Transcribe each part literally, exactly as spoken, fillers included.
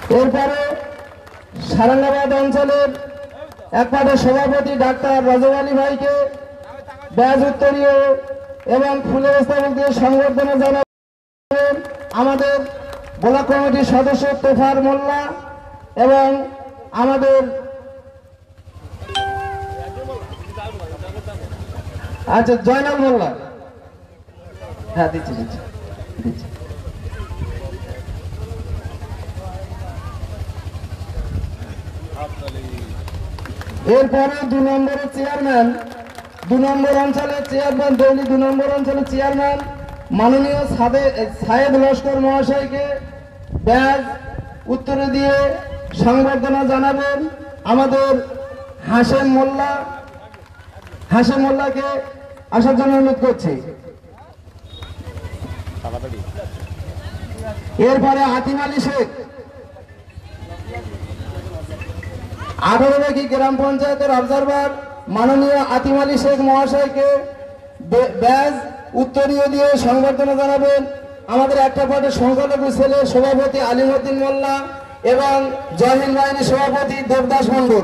এরপরে সারাঙ্গাবাদ অঞ্চলের একমাত্র সভাপতি ডাক্তার রজব আলী ভাইকে ব্যাজ উত্তরীয় এবং ফুলের স্তবক দিয়ে সংবর্ধনা জানাবেন আমাদের ব্লক কমিটির সদস্য তোফার মোল্লা এবং আমাদের আচ্ছা জয়নাল মোল্লা। হ্যাঁ দিচ্ছি দিচ্ছি দিচ্ছি এরপরে দু নম্বরের চেয়ারম্যান দু নম্বর অঞ্চলের চেয়ারম্যান দেউলি দু নম্বর অঞ্চলের চেয়ারম্যান মাননীয় সায়েদ লস্কর মহাশয়কে ব্যাজ উত্তরে দিয়ে সংবর্ধনা জানাবেন আমাদের হাশেম মোল্লা। হাশেম মোল্লাকে আসার জন্য অনুরোধ করছি। এরপরে আতিম আলী শেখ আঠারো বাকি গ্রাম পঞ্চায়েতের অবজারভার মাননীয় আতিম আলী শেখ মহাশয়কে ব্যাজ উত্তরীয় দিয়ে সংবর্ধনা জানাবেন আমাদের একটা পার্টির সংখ্যালঘু ছেলে সভাপতি আলিমউদ্দিন মোল্লা এবং জয়হিন্দ বাহিনী সভাপতি দেবদাস মন্ডল।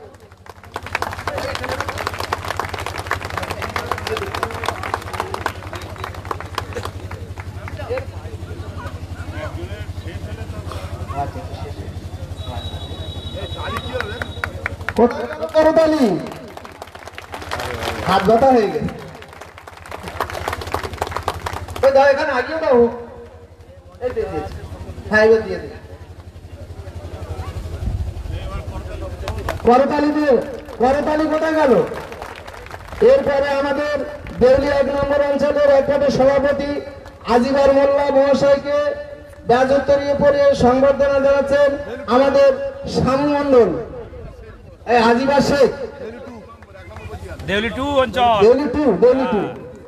হাত ব্যথা হয়ে গেছে এখানে আগিয়ে দাও। হ্যাঁ এবার দিয়ে দিই করতালি দিয়ে করতালি কোথায় গেল। এরপরে আমাদের দেউলি এক নম্বর অঞ্চলের একমাত্র সভাপতি আজিবার মোল্লা মহাশয়কে ব্যাজ উত্তরীয় পরে সংবর্ধনা জানাচ্ছেন আমাদের শামু মন্ডল এই আজিবার শেখ দেউলি টু অঞ্চল দেউলি টু দেউলি টু।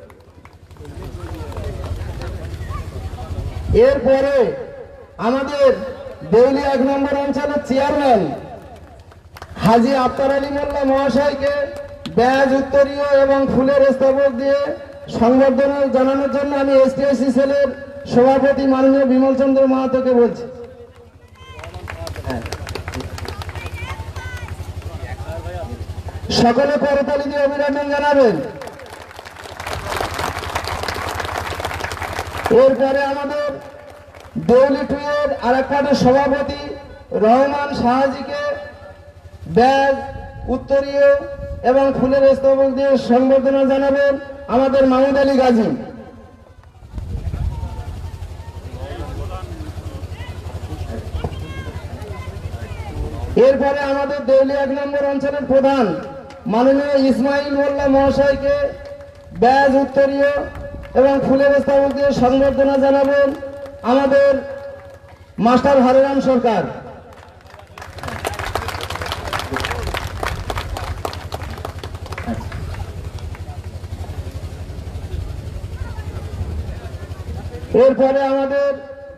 এরপরে আমাদের দেউলি এক নম্বর অঞ্চলের চেয়ারম্যান হাজি আফতার আলী মোল্লা মহাশয়কে ব্যাজ উত্তরীয় এবং ফুলের স্তবক দিয়ে সংবর্ধনা জানানোর জন্য আমি এসটিএসসি সেলের সভাপতি মাননীয় বিমল চন্দ্র মাহাতোকে বলছি। সকলে করতালি দিয়ে অভিনন্দন জানাবেন। এরপরে আমাদের দেউলি টু এর আর একটা সভাপতি রহমান শাহজিকে ব্যাজ উত্তরীয় এবং ফুলের স্তবক দিয়ে সংবর্ধনা জানাবেন আমাদের মাহমুদ আলী গাজী। এরপরে আমাদের দেউলি এক নম্বর অঞ্চলের প্রধান মাননীয় ইসমাইল মোল্লা মহাশয়কে ব্যাজ উত্তরীয় এবং ফুলের স্তবক দিয়ে সংবর্ধনা জানাবেন আমাদের মাস্টার হরিরাম সরকার। এরপরে আমাদের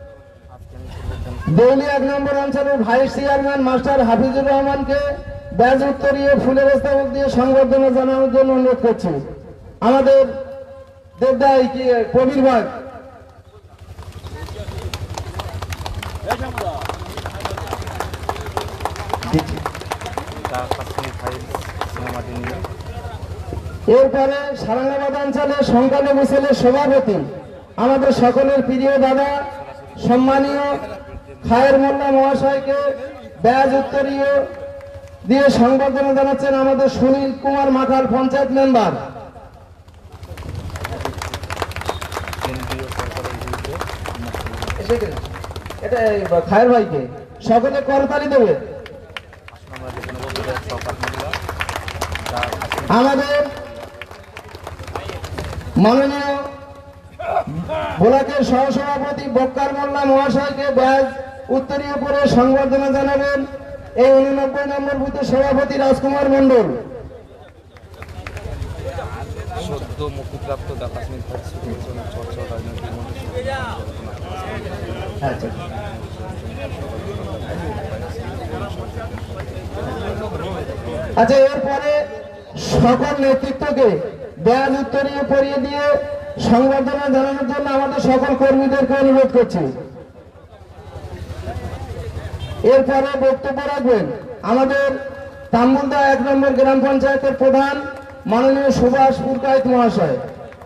দেউলি এক নম্বর অঞ্চলের ভাইস চেয়ারম্যান মাস্টার হাফিজুর রহমানকে ব্যাজ উত্তরীয় ফুলের স্তবক দিয়ে সংবর্ধনা জানানোর জন্য অনুরোধ করছি আমাদের দেবদাই কি কবির ভাগ। এরপরে সারাঙ্গাবাদ অঞ্চলের সংখ্যালঘু ছেলের সভাপতি আমাদের সকলের প্রিয় দাদা সম্মানীয় খায়ের মোল্লা মহাশয়কে ব্যাজ উত্তরীয় দিয়ে সংবর্ধনা জানাচ্ছেন আমাদের সুনীল কুমার মাখাল পঞ্চায়েত মেম্বার। এটা খায়ের ভাইকে সকলে করতালি দেবে। আমাদের মাননীয় ব্লকের সহসভাপতি বক্কার মোল্লা মহাশয়কে ব্যাজ উত্তরীয় পরে সংবর্ধনা জানাবেন এই উননব্বই নম্বর বুথের সভাপতি রাজকুমার মন্ডল। সদ্য মুক্তিপ্রাপ্ত আচ্ছা এরপরে সকল নেতৃত্বকে ব্যাজ উত্তরীয় পরিয়ে দিয়ে সংবর্ধনা জানানোর জন্য আমাদের সকল কর্মীদেরকে অনুরোধ করছি। এরপরে বক্তব্য রাখবেন আমাদের তাম্বুলদা এক নম্বর গ্রাম পঞ্চায়েতের প্রধান মাননীয় সুভাষ পুরকায়েত মহাশয়।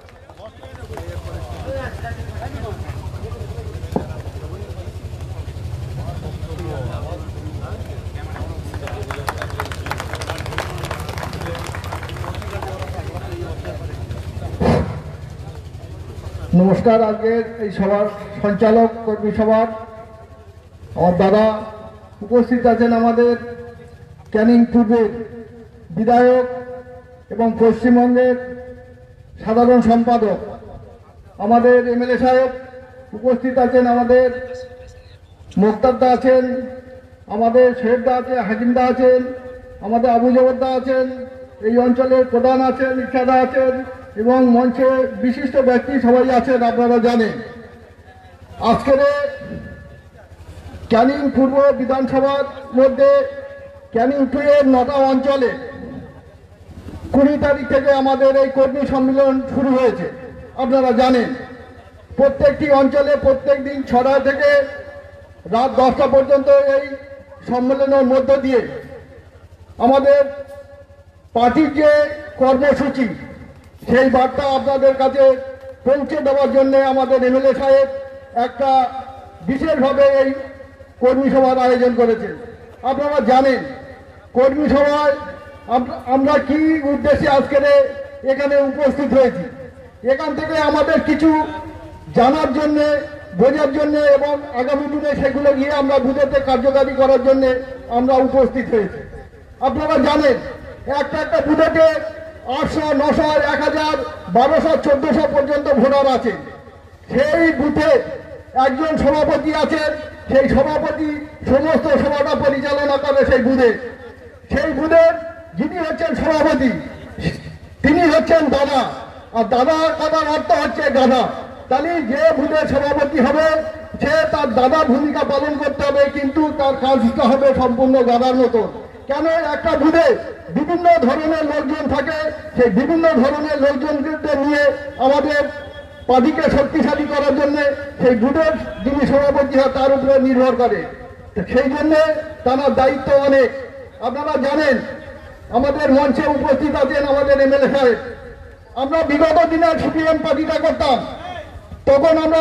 নমস্কার। আজকের এই সভার সঞ্চালক কর্মী সভার আমার দাদা উপস্থিত আছেন, আমাদের ক্যানিং পূর্বের বিধায়ক এবং পশ্চিমবঙ্গের সাধারণ সম্পাদক আমাদের এমএলএ সাহেব উপস্থিত আছেন, আমাদের মোক্তারদা আছেন, আমাদের শেখদা আছে, হাকিমদা আছেন, আমাদের আবু জবরদা আছেন, এই অঞ্চলের প্রধান আছেন, ইচ্ছাদা আছেন এবং মঞ্চে বিশিষ্ট ব্যক্তি সবাই আছেন। আপনারা জানেন আজকের ক্যানিং পূর্ব বিধানসভার মধ্যে ক্যানিং টু এর নটা অঞ্চলে কুড়ি তারিখ থেকে আমাদের এই কর্মী সম্মেলন শুরু হয়েছে। আপনারা জানেন প্রত্যেকটি অঞ্চলে প্রত্যেক দিন ছটা থেকে রাত দশটা পর্যন্ত এই সম্মেলনের মধ্য দিয়ে আমাদের পার্টির যে কর্মসূচি সেই বার্তা আপনাদের কাছে পৌঁছে দেওয়ার জন্য আমাদের এমএলএ সাহেব একটা বিশেষভাবে এই কর্মী সভার আয়োজন করেছেন। আপনারা জানেন কর্মী সভায় আমরা কি উদ্দেশ্যে আজকের এখানে উপস্থিত হয়েছি, এখান থেকে আমাদের কিছু জানার জন্য, বোঝার জন্য এবং আগামী দিনে সেগুলো গিয়ে আমরা বুঝতে কার্যকারী করার জন্য আমরা উপস্থিত হয়েছি। আপনারা জানেন একটা একটা বুথেতে আটশো নশো এক হাজার বারোশো চোদ্দশো পর্যন্ত ভোটার আছে। সেই বুথে একজন সভাপতি আছেন, সেই সভাপতি সমস্ত সভাটা পরিচালনা করে সেই বুথে। সেই বুথের যিনি হচ্ছেন সভাপতি তিনি হচ্ছেন দাদা, আর দাদা কথার অর্থ হচ্ছে গাধা। তাহলে যে বুথের সভাপতি হবে সে তার দাদা ভূমিকা পালন করতে হবে, কিন্তু তার কাজটা হবে সম্পূর্ণ গাধার মতো। কেন একটা বুথে বিভিন্ন ধরনের লোকজন থাকে, সেই বিভিন্ন ধরনের লোকজনদের নিয়ে আমাদের পার্টিকে শক্তিশালী করার জন্য সেই বুথের যিনি সভাপতি হয় তার উপরে নির্ভর করে। সেই জন্য তার দায়িত্ব অনেক। আপনারা জানেন আমাদের মঞ্চে উপস্থিত আছেন আমাদের এমএলএ সাহেব। আমরা বিগত দিনে সিপিএম পার্টিটা করতাম, তখন আমরা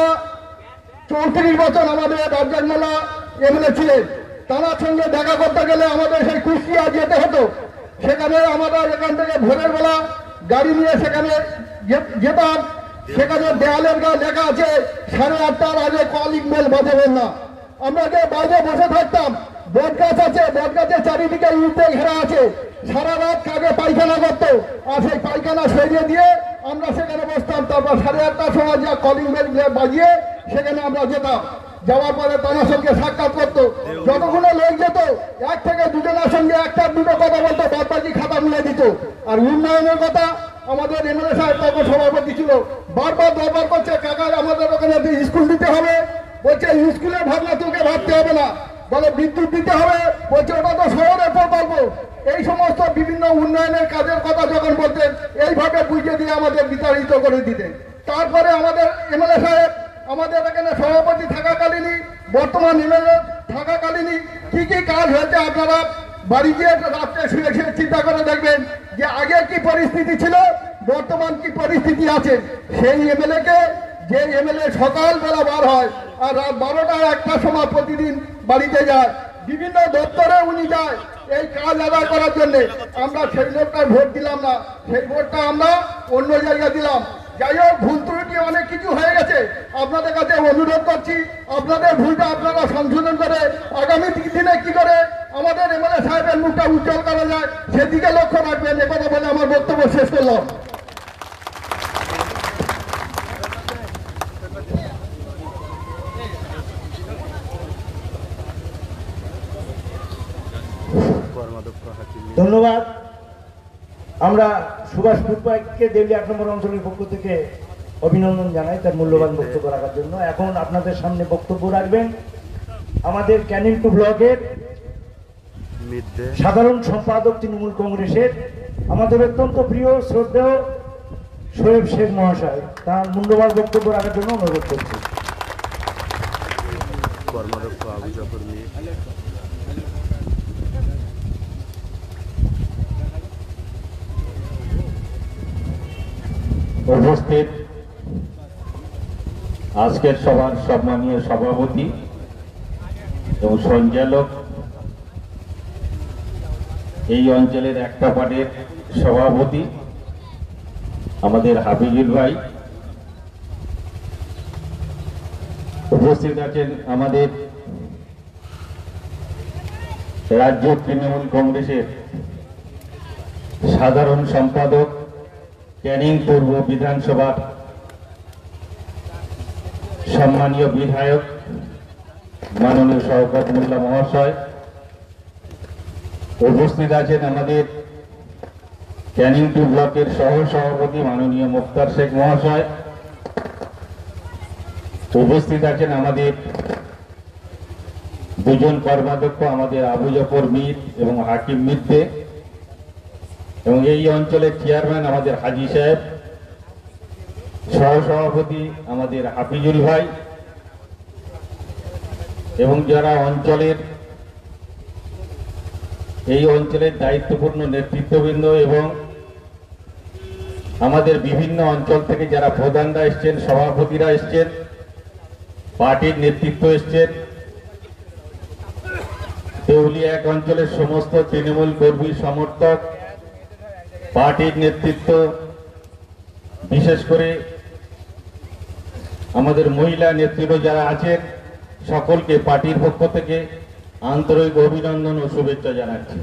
চৌত্রিশ বছর আমাদের রাজ্জাক মোল্লা এমএলএ ছিলেন। তার সঙ্গে দেখা করতে গেলে আমাদের সেই কুষ্টিয়া যেতে হতো। সেখানে আমরা এখান থেকে ভোরের বেলা গাড়ি নিয়ে সেখানে যেতাম। সেখানে দেয়ালের গায়ে লেখা আছে সাড়ে আটটার আগে কলিং বেল বাজাবেন না। আমরা যে বাইরে বসে থাকতাম, বট গাছ আছে, বট গাছের চারিদিকে ইটে ঘেরা আছে, সারা রাত কাকে পায়খানা করতো, আর সেই পায়খানা সরিয়ে দিয়ে আমরা সেখানে বসতাম। তারপর সাড়ে আটটার সময় যা কলিং বেল বাজিয়ে সেখানে আমরা যেতাম। যাওয়ার পরে তার সঙ্গে সাক্ষাৎ করতো। যতক্ষণে লোক যেত এক থেকে দুজনের সঙ্গে একটা দুটো কথা বলতো, বাদ বাকি খাতা মিলে দিত। আর উন্নয়নের কথা আমাদের এমএলএ সাহেব তখন সভাপতি ছিল, বারবার দরবার করছে কাকা আমাদের ওখানে স্কুল দিতে হবে। বলছে স্কুলের ভাবনা তোকে ভাবতে হবে না, বলে বিদ্যুৎ দিতে হবে, বলছে ওটা তো শহরের প্রকল্প। এই সমস্ত বিভিন্ন উন্নয়নের কাজের কথা যখন বলতেন এইভাবে বুঝিয়ে দিয়ে আমাদের বিতাড়িত করে দিতেন। তারপরে আমাদের এমএলএ সাহেব আমাদের এখানে সভাপতি থাকাকালীনই, বর্তমান এমএলএ থাকাকালীনই কি কি কাজ হয়েছে আপনারা বাড়ি গিয়ে রাত্রে শুয়ে শুয়ে চিন্তা করে দেখবেন যে আগে কি পরিস্থিতি ছিল, বর্তমান কি পরিস্থিতি আছে। সেই এমএলএ কে যে এমএলএ সকালবেলা বার হয় আর রাত বারোটা একটার সময় প্রতিদিন বাড়িতে যায়, বিভিন্ন দপ্তরে উনি যায় এই কাজ আদায় করার জন্য। আমরা সেই লোকটার ভোট দিলাম না, সেই ভোটটা আমরা অন্য জায়গায় দিলাম। যাই হোক, ভুল ত্রুটি অনেক কিছু হয়ে গেছে। আপনাদের কাছে অনুরোধ করছি আপনাদের ভুলটা আপনারা সংশোধন করে আগামী দিনে কি করে আমাদের এমএলএ সাহেবের মুখটা উজ্জ্বল করা যায় সেদিকে লক্ষ্য রাখবেন। একথা বলে আমার বক্তব্য শেষ করলাম। ধন্যবাদ। আমরা সুভাষ পুরকায়েতকে দেউলিয়া এক নম্বর অঞ্চলের পক্ষ থেকে অভিনন্দন জানাই তার মূল্যবান বক্তব্য রাখার জন্য। এখন আপনাদের সামনে বক্তব্য রাখবেন আমাদের ক্যানিং টু ব্লকের সাধারণ সম্পাদক তৃণমূল কংগ্রেসের আমাদের অত্যন্ত প্রিয় শ্রদ্ধেয় শোয়েব শেখ মহাশয়। তার মূল্যবান বক্তব্য রাখার জন্য অনুরোধ করছি। কর্মাধ্যক্ষ আবু জাফর মিয়া, উপস্থিত আজকের সভার সম্মানীয় সভাপতি এবং সঞ্চালক, এই অঞ্চলের একটা পার্টির সভাপতি আমাদের হাফিজুল ভাই, উপস্থিত আছেন আমাদের রাজ্য তৃণমূল কংগ্রেসের সাধারণ সম্পাদক, ক্যানিং পূর্ব বিধানসভার সম্মানীয় বিধায়ক মাননীয় শওকত মোল্লা মহাশয়, উপস্থিত আছেন আমাদের ক্যানিং টু ব্লকের সহ সভাপতি মাননীয় মুক্তার শেখ মহাশয়, উপস্থিত আছেন আমাদের দুজন কর্মাধ্যক্ষ আমাদের আবু জাফর মীর এবং হাকিম মির্জে, এবং এই অঞ্চলের চেয়ারম্যান আমাদের হাজী সাহেব, সহসভাপতি আমাদের হাফিজুল ভাই, এবং যারা অঞ্চলের এই অঞ্চলের দায়িত্বপূর্ণ নেতৃত্ববৃন্দ এবং আমাদের বিভিন্ন অঞ্চল থেকে যারা প্রধানরা এসছেন, সভাপতিরা এসছেন, পার্টির নেতৃত্ব এসছেন, দেউলিয়া এক অঞ্চলের সমস্ত তৃণমূল কর্মী সমর্থক, পার্টির নেতৃত্ব, বিশেষ করে আমাদের মহিলা নেতৃত্ব যারা আছেন, সকলকে পার্টির পক্ষ থেকে আন্তরিক অভিনন্দন ও শুভেচ্ছা জানাচ্ছি।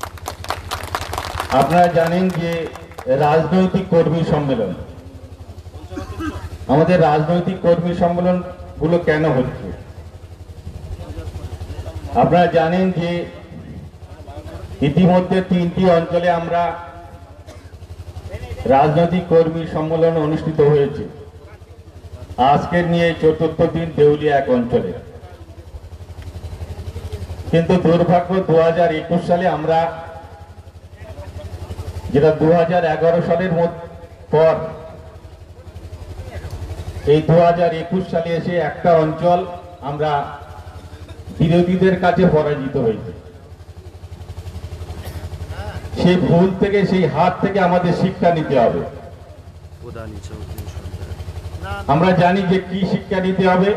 আপনারা জানেন যে রাজনৈতিক কর্মী সম্মেলন, আমাদের রাজনৈতিক কর্মী সম্মেলন গুলো কেন হচ্ছে? আপনারা জানেন যে ইতিমধ্যে তিনটি অঞ্চলে আমরা রাজনৈতিক কর্মী সম্মেলন অনুষ্ঠিত হয়েছে। আজকের নিয়ে চতুর্থ দিন দেউলিয়া এক অঞ্চলে। কিন্তু দুর্ভাগ্য দু হাজার একুশ সালে আমরা, যেটা দু হাজার এগারো সালের পর, এই দু হাজার একুশ সালে এসে একটা অঞ্চল আমরা বিরোধীদের কাছে পরাজিত হয়েছে। সেই ভুল থেকে, সেই হাত থেকে আমাদের শিক্ষা নিতে হবে। আমরা জানি যে কি শিক্ষা নিতে হবে।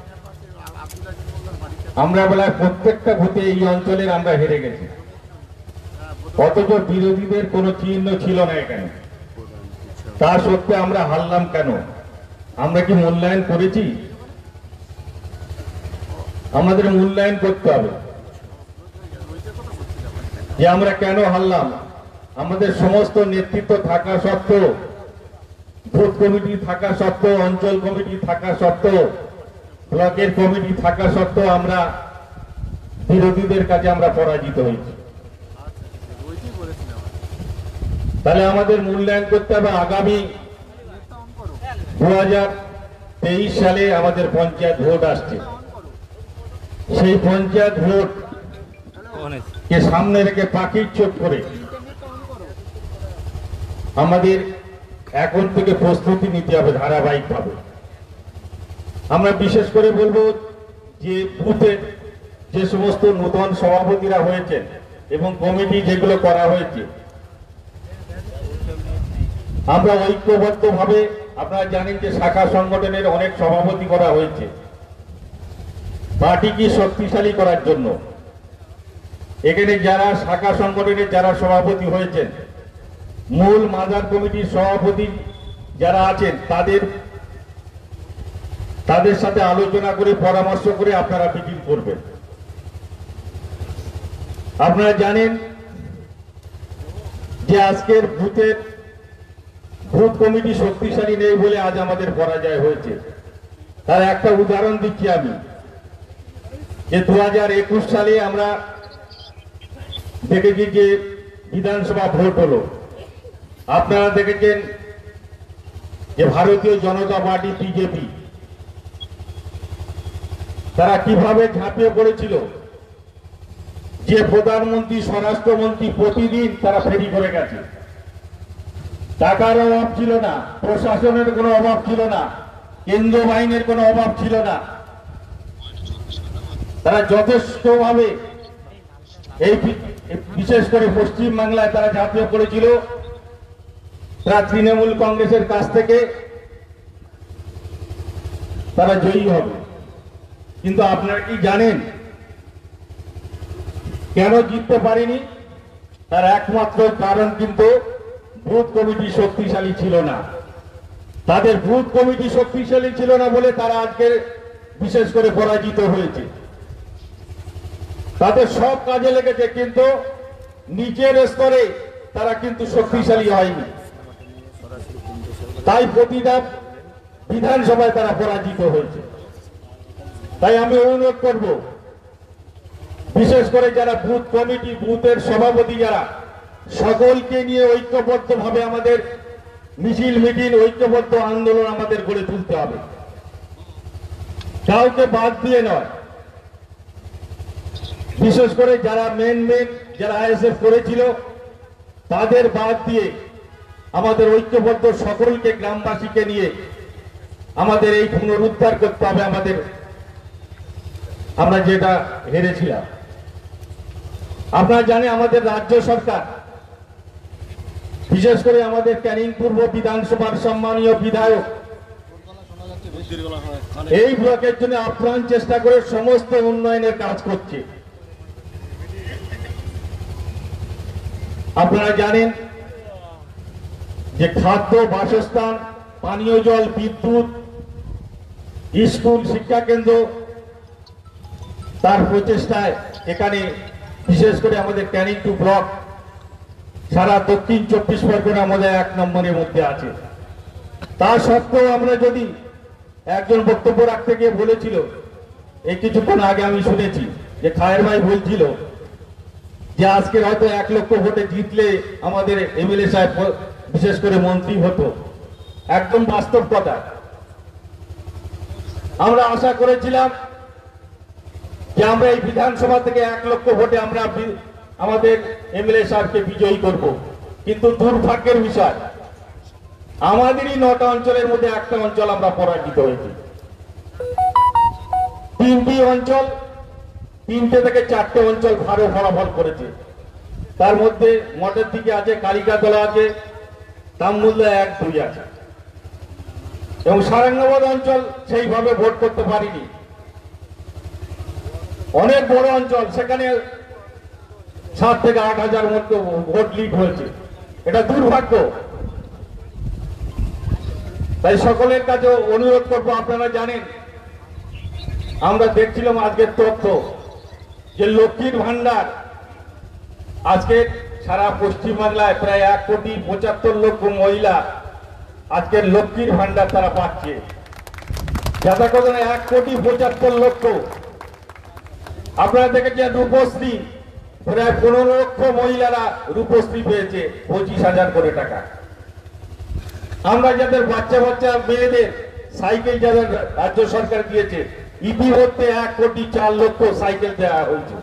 আমরা বেলায় প্রত্যেকটা ভোটে এই অঞ্চলের আমরা হেরে গেছি, অথচ বিরোধীদের কোনো চিহ্ন ছিল না এখানে। তা সত্ত্বেও আমরা হারলাম কেন? আমরা কি মূল্যায়ন করেছি? আমাদের মূল্যায়ন করতে হবে যে আমরা কেন হারলাম। আমাদের সমস্ত নেতৃত্ব থাকা সত্ত্বেও, বুথ কমিটি থাকা সত্ত্বেও, অঞ্চল কমিটি থাকা সত্ত্বেও, ব্লকের কমিটি থাকা সত্ত্বেও আমরা বিরোধীদের কাছে আমরা পরাজিত হয়েছি। তাহলে আমাদের মূল্যায়ন করতে হবে। আগামী দু হাজার তেইশ সালে আমাদের পঞ্চায়েত ভোট আসছে। সেই পঞ্চায়েত ভোট কে সামনে রেখে পাখির চোখ করে আমাদের এখন থেকে প্রস্তুতি নিতে হবে ধারাবাহিকভাবে। আমরা বিশেষ করে বলবো যে বুথে যে সমস্ত নতুন সভাপতিরা হয়েছেন এবং কমিটি যেগুলো করা হয়েছে, আমরা ঐক্যবদ্ধভাবে, আপনারা জানেন যে শাখা সংগঠনের অনেক সভাপতি করা হয়েছে পার্টিকে শক্তিশালী করার জন্য। এখানে যারা শাখা সংগঠনের যারা সভাপতি হয়েছেন, মূল মাদার কমিটির সভাপতি যারা আছেন, তাদের তাদের সাথে আলোচনা করে, পরামর্শ করে আপনারা মিটিং করবেন। আপনারা জানেন যে আজকের বুথের বুথ কমিটি শক্তিশালী নেই বলে আজ আমাদের পরাজয় হয়েছে। তার একটা উদাহরণ দিচ্ছি আমি, যে দু হাজার একুশ সালে আমরা দেখেছি যে বিধানসভা ভোট হলো। আপনারা দেখেছেন যে ভারতীয় জনতা পার্টি বিজেপি তারা কিভাবে ঝাঁপিয়ে পড়েছিল, যে প্রধানমন্ত্রী, স্বরাষ্ট্রমন্ত্রী প্রতিদিন তারা ফেরি করে গেছে। টাকার অভাব ছিল না, প্রশাসনের কোনো অভাব ছিল না, কেন্দ্র বাহিনীর কোনো অভাব ছিল না। তারা যথেষ্টভাবে এই বিশেষ করে পশ্চিম বাংলায় তারা ঝাঁপিয়ে পড়েছিল তারা তৃণমূল কংগ্রেসের কাছ থেকে তারা জয়ী হবে। কিন্তু আপনারা কি জানেন কেন জিততে পারেনি? তার একমাত্র কারণ কিন্তু বুথ কমিটি শক্তিশালী ছিল না। তাদের বুথ কমিটি শক্তিশালী ছিল না বলে তারা আজকে বিশেষ করে পরাজিত হয়েছে। তাদের সব কাজে লেগেছে, কিন্তু নিচের স্তরে তারা কিন্তু শক্তিশালী হয়নি। তাই প্রতিটা বিধানসভায় তারা পরাজিত হয়েছে। তাই আমি অনুরোধ করব, বিশেষ করে যারা বুথ কমিটি, বুথের সভাপতি যারা, সকলকে নিয়ে ঐক্যবদ্ধভাবে আমাদের মিছিল মিটিং, ঐক্যবদ্ধ আন্দোলন আমাদের গড়ে তুলতে হবে, কাউকে বাদ দিয়ে নয়। বিশেষ করে যারা মেন মেন যারা আইএসএফ করেছিল তাদের বাদ দিয়ে আমাদের ঐক্যবদ্ধ সকলকে, গ্রামবাসীকে নিয়ে আমাদের এই পুনরুদ্ধার করতে হবে আমাদের, আমরা যেটা হেরেছিলাম। আপনারা জানেন আমাদের রাজ্য সরকার, বিশেষ করে আমাদের ক্যানিং পূর্ব বিধানসভার সম্মানীয় বিধায়ক এই ব্লকের জন্য আপ্রাণ চেষ্টা করে সমস্ত উন্নয়নের কাজ করছে। আপনারা জানেন যে খাদ্য, বাসস্থান, পানীয় জল, বিদ্যুৎ, স্কুল, শিক্ষা কেন্দ্র, তার প্রচেষ্টায় এখানে বিশেষ করে আমাদের ক্যানিং টু ব্লক সারা দক্ষিণ চব্বিশ পরগনা আমাদের এক নম্বরের মধ্যে আছে। তা সত্ত্বেও আমরা যদি, একজন বক্তব্য রাখতে গিয়ে বলেছিল, এই কিছুক্ষণ আগে আমি শুনেছি যে খায়ের ভাই বলছিল যে আজকের হয়তো এক লক্ষ ভোটে জিতলে আমাদের এমএলএ সাহেব, বিশেষ করে মন্ত্রী হতো। একদম বাস্তব কথা। আমরা আশা করেছিলাম যে আমরা এই বিধানসভা থেকে এক লক্ষ ভোটে আমরা আমাদের এমএলএ সাহেবকে বিজয়ী করব, কিন্তু দুর্ভাগ্যের বিষয় আমাদেরই নটা অঞ্চলের মধ্যে একটা অঞ্চল আমরা পরাজিত হয়েছি। তিনটি অঞ্চল, তিনটে থেকে চারটে অঞ্চল ভালো ফলাফল করেছে। তার মধ্যে মঠের দিকে আছে, কালিকাতলা আছে, তামমুল্লা এক দুই আছে, এবং সারাঙ্গাবাদ অঞ্চল সেইভাবে ভোট করতে পারিনি। অনেক বড় অঞ্চল, সেখানে সাত থেকে আট হাজার মতো ভোট লিড হয়েছে। এটা দুর্ভাগ্য। তাই সকলের কাছে অনুরোধ করবো, আপনারা জানেন আমরা দেখছিলাম আজকের তথ্য যে লক্ষ্মীর ভান্ডার আজকে সারা পশ্চিমবাংলায় প্রায় এক কোটি পঁচাত্তর লক্ষ মহিলা আজকের লক্ষ্মীর ভান্ডার তারা পাচ্ছে। যাতে করে এক কোটি পঁচাত্তর লক্ষ। আপনারা দেখেছেন রূপশ্রী, প্রায় পনেরো লক্ষ মহিলারা রূপশ্রী পেয়েছে, পঁচিশ হাজার করে টাকা। আমরা যাদের বাচ্চা বাচ্চা মেয়েদের সাইকেল যাদের রাজ্য সরকার দিয়েছে, ইতিমধ্যে এক কোটি চার লক্ষ সাইকেল দেওয়া হয়েছে।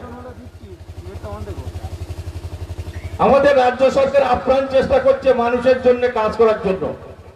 আমাদের রাজ্য সরকার আপ্রাণ চেষ্টা করছে মানুষের জন্য কাজ করার জন্য,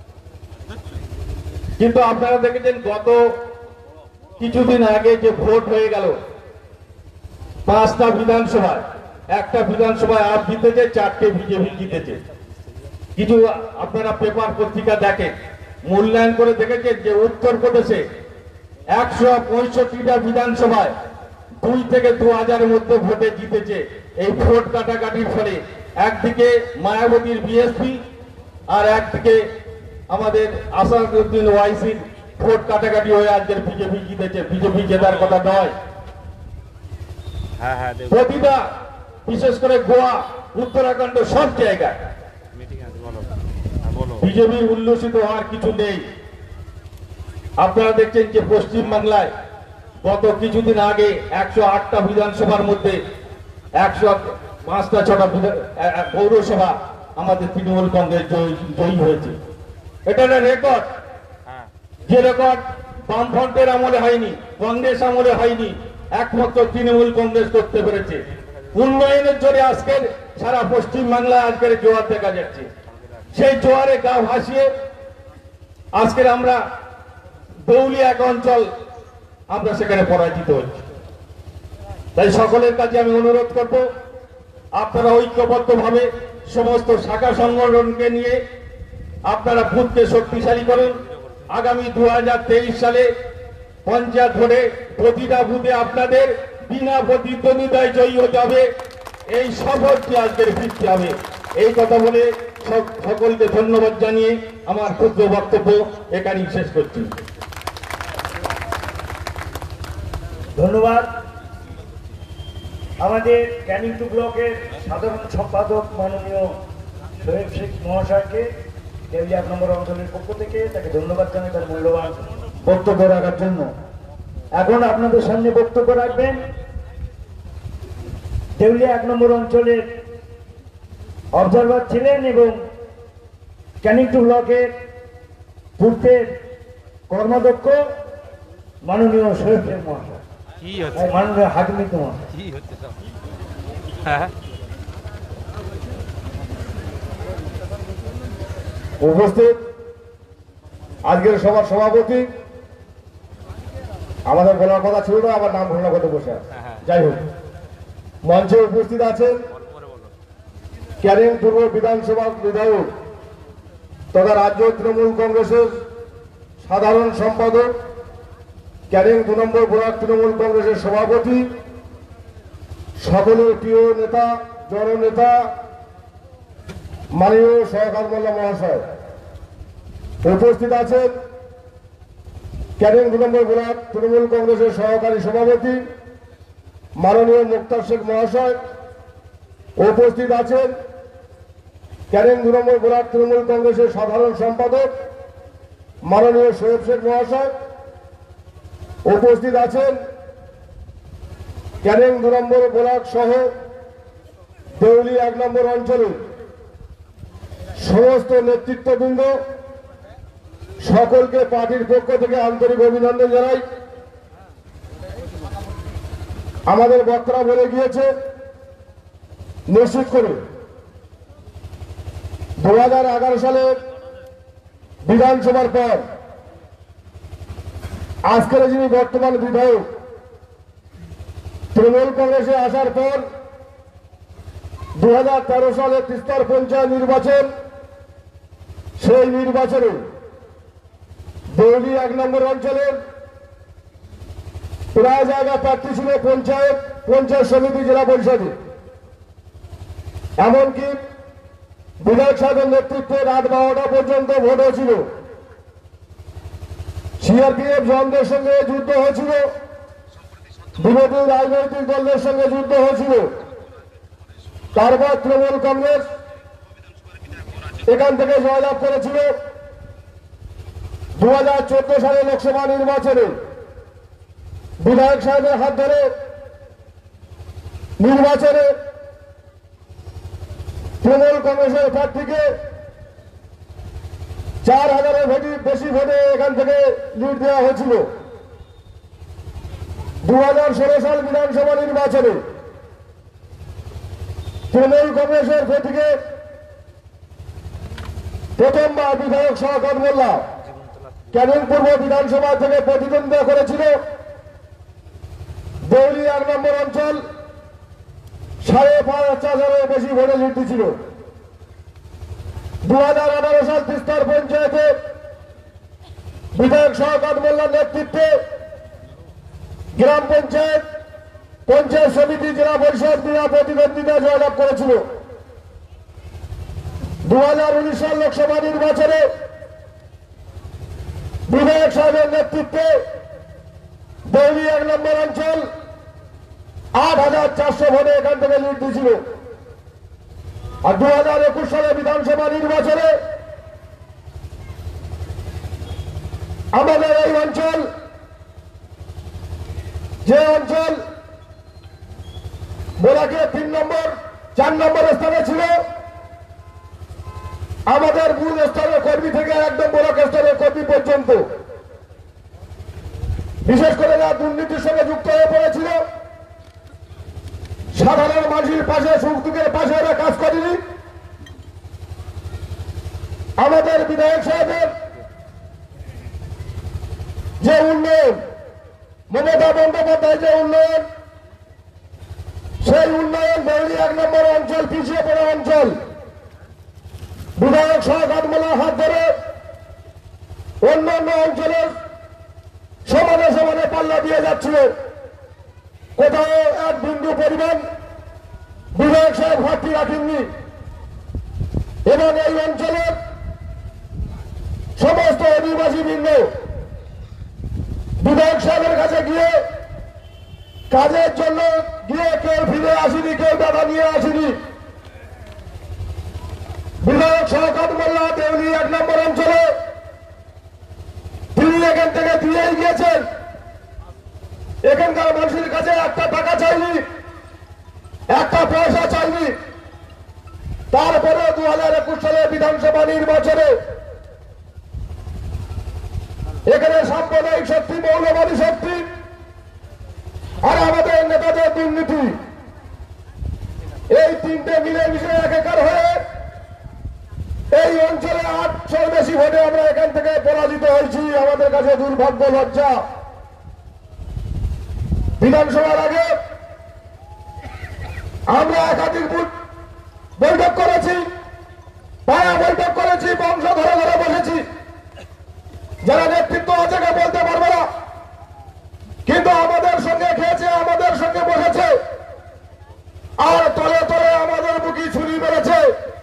কিন্তু আপনারা দেখেছেন গত কিছুদিন আগে যে ভোট হয়ে গেল পাঁচটা বিধানসভায়, একটা বিধানসভায় আপ জিতেছে, চারটে বিজেপি জিতেছে। কিছু আপনারা পেপার পত্রিকা দেখেন, মূল্যায়ন করে দেখেছেন যে উত্তরপ্রদেশে একশো পঁয়ষট্টিটা বিধানসভায় দুই থেকে দু হাজারের মধ্যে ভোটে জিতেছে। এই ভোট কাটাকাটির ফলে একদিকে মায়াবতীর বিএসপি আর একদিকে আমাদের আসাদুদ্দিন ওয়াইসির ভোট কাটাকাটি হয়ে আজকের বিজেপি জিতেছে। বিজেপি জেতার কথা নয়। প্রতিটা, বিশেষ করে গোয়া, উত্তরাখণ্ড, সব জায়গায় বিজেপি উল্লসিত হওয়ার কিছু নেই। আপনারা দেখছেন যে পশ্চিম বাংলায় গত কিছুদিন আগে একশো আটটা বিধানসভার মধ্যে একশো পাঁচটা ছটা পৌরসভা আমাদের তৃণমূল কংগ্রেস জয়ী হয়েছে। এটা একটা রেকর্ড, যে রেকর্ড বামফ্রন্টের আমলে হয়নি, কংগ্রেস আমলে হয়নি, একমাত্র তৃণমূল কংগ্রেস করতে পেরেছে। উন্নয়নের জোরে আজকের সারা পশ্চিম বাংলায় আজকের জোয়ার দেখা যাচ্ছে। সেই জোয়ারে গা ভাসিয়ে আজকের আমরা দেউলিয়া এক অঞ্চল আমরা সেখানে পরাজিত হচ্ছি। তাই সকলের কাছে আমি অনুরোধ করব, আপনারা ঐক্যবদ্ধভাবে সমস্ত শাখা সংগঠনকে নিয়ে আপনারা বুথকে শক্তিশালী করুন। আগামী দু হাজার তেইশ সালে পঞ্চায়েত ভোটে প্রতিটা বুথে আপনাদের বিনা প্রতিদ্বন্দ্বিতায় জয়ী হতে হবে। এই শপথটি আজকের ফিরতে হবে। এই কথা বলে সব- সকলকে ধন্যবাদ জানিয়ে আমার ক্ষুদ্র বক্তব্য এখানেই শেষ করছি। ধন্যবাদ আমাদের ক্যানিং টু ব্লকের সাধারণ সম্পাদক মাননীয় শোয়েব শেখ মহাশয়কে দেউলিয়া এক নম্বর অঞ্চলের পক্ষ থেকে তাকে ধন্যবাদ জানাই তার মূল্যবান বক্তব্য রাখার জন্য। এখন আপনাদের সামনে বক্তব্য রাখবেন দেউলিয়া এক নম্বর অঞ্চলের অবজারভার ছিলেন এবং ক্যানিং টু ব্লকের পূর্বের কর্মাধ্যক্ষ মাননীয় শোয়েব শেখ মহাশয়, কি হচ্ছে মাননীয় হাকিমিত মহাশয়। কি হচ্ছে সব হ্যাঁ উপস্থিত আজকের সভার সভাপতি, আমাদের বলার কথা ছিল না, আমার নাম ঘোষণা করতে বসে আছে। যাই হোক, মঞ্চে উপস্থিত আছেন ক্যানিং পূর্ব বিধানসভার বিধায়ক তথা রাজ্য তৃণমূল কংগ্রেসের সাধারণ সম্পাদক, ক্যানিং দু নম্বর ব্লক তৃণমূল কংগ্রেসের সভাপতি, সকলের প্রিয় নেতা জননেতা মাননীয় সহকার মোল্লা মহাশয়। উপস্থিত আছেন ক্যানিং দু নম্বর ব্লক তৃণমূল কংগ্রেসের সহকারী সভাপতি মাননীয় মুক্তার শেখ মহাশয়। উপস্থিত আছেন ক্যানিং দু নম্বর ব্লক তৃণমূল কংগ্রেসের সাধারণ সম্পাদক মাননীয় শোয়েব শেখ মহাশয়। উপস্থিত আছেন ক্যানিং দু নম্বর ব্লক সহ দেউলি এক নম্বর অঞ্চলে সমস্ত নেতৃত্ববৃন্দ, সকলকে পার্টির পক্ষ থেকে আন্তরিক অভিনন্দন জানাই। আমাদের বক্তারা বলে গিয়েছে নিশ্চিত করে দু হাজার এগারো সালে বিধানসভার পর আজকের যিনি বর্তমান বিধায়ক তৃণমূল কংগ্রেসে আসার পর দু হাজার তেরো সালে তিস্তার পঞ্চায়েত নির্বাচন, সেই নির্বাচনে দেউলি এক নম্বর অঞ্চলের প্রায় জায়গা প্রার্থী ছিল পঞ্চায়েত পঞ্চায়েত সমিতি জেলা পরিষদে। এমনকি বিধায়ক সাহেবের নেতৃত্বে রাত বারোটা পর্যন্ত ভোট হয়েছিল। সিআরপিএফ জওয়ানদের সঙ্গে যুদ্ধ হয়েছিল, বিরোধী রাজনৈতিক দলের সঙ্গে যুদ্ধ হয়েছিল। তারপর তৃণমূল কংগ্রেস এখান থেকে জয়লাভ করেছিল। দু হাজার চোদ্দ সালে লোকসভা নির্বাচনে বিধায়ক সাহেবের হাত ধরে নির্বাচনে তৃণমূল কংগ্রেসের প্রার্থীকে চার হাজারের বেশি ভোটে এখান থেকে লিড দেওয়া হয়েছিল। দু হাজার ষোলো সাল বিধানসভা নির্বাচনে তৃণমূল কংগ্রেসের প্রার্থীকে প্রথমবার বিধায়ক শওকত মোল্লা ক্যানিং পূর্ব বিধানসভা থেকে প্রতিদ্বন্দ্বিতা করেছিল। দেউলি এক নম্বর অঞ্চল সাড়ে পাঁচ হাজারের বেশি ভোটে লিড দিয়েছিল। দু হাজার আঠারো সাল তিস্তার পঞ্চায়েতে বিধায়ক শওকত মোল্লার নেতৃত্বে গ্রাম পঞ্চায়েত পঞ্চায়েত সমিতি জেলা পরিষদ বিনা প্রতিদ্বন্দ্বিতা জয়লাভ করেছিল। দু হাজার উনিশ সাল লোকসভা নির্বাচনে বিধায়ক সাহেবের নেতৃত্বে দেউলি এক নম্বর অঞ্চল আট হাজার চারশো ভোটে এখান থেকে লিড দিয়েছিল। আর দু হাজার একুশ সালে বিধানসভা নির্বাচনে আমাদের এই অঞ্চল, যে অঞ্চল বোলাকে তিন নম্বর চার নম্বর স্থানে ছিল, আমাদের মূল স্তরের কর্মী থেকে একদম ব্লক স্তরের কর্মী পর্যন্ত, বিশেষ করে যারা দুর্নীতির সঙ্গে যুক্ত হয়ে পড়েছিল, সাধারণ মানুষের পাশে সুখ দুঃখের পাশে এরা কাজ করেনি। আমাদের বিধায়ক সাহেবের যে উন্নয়ন, মমতা বন্দ্যোপাধ্যায় যে উন্নয়ন, সেই উন্নয়ন দেউলি এক নম্বর অঞ্চল পিছিয়ে পড়া অঞ্চল, বিধায়ক শওকত মোল্লার হাত ধরে অন্যান্য অঞ্চলের সমানে সমানে পাল্লা দিয়ে যাচ্ছিল। কোথাও এক বিন্দু পরিমাণ বিধায়ক সাহেব ঘাটতি রাখেননি এবং এই অঞ্চলের সমস্ত অধিবাসী বৃন্দ বিধায়ক সাহেবের কাছে গিয়ে কাজের জন্য গিয়ে কেউ ফিরে আসেনি, কেউ টাকা নিয়ে আসেনি। বিধায়ক শওকত মোল্লা দেউলি এক নম্বর অঞ্চলে তিনি এখান থেকে দিয়েই গিয়েছেন। এখানকার মানুষের কাছে একটা টাকা চাইনি, একটা পয়সা চাইনি। তারপরে দু হাজার একুশ সালে বিধানসভা নির্বাচনে এখানে সাম্প্রদায়িক শক্তি, মৌলবাদী শক্তি আর আমাদের নেতাদের দুর্নীতি, এই তিনটে মিলেমিশে একাকার হয়ে এই অঞ্চলে আটশোর বেশি ভোটে আমরা এখান থেকে পরাজিত হয়েছি। আমাদের কাছে দুর্ভাগ্য, লজ্জা। বিধানসভার আগে আমরা একাধিক বৈঠক করেছি, পায়া বৈঠক করেছি, বংশ ঘরে ঘরে বসেছি। যারা নেতৃত্ব আছে কেউ বলতে পারবে না, কিন্তু আমাদের সঙ্গে খেয়েছে, আমাদের সঙ্গে বসেছে, আর তলে তলে আমাদের বুকি ছুরি মেরেছে।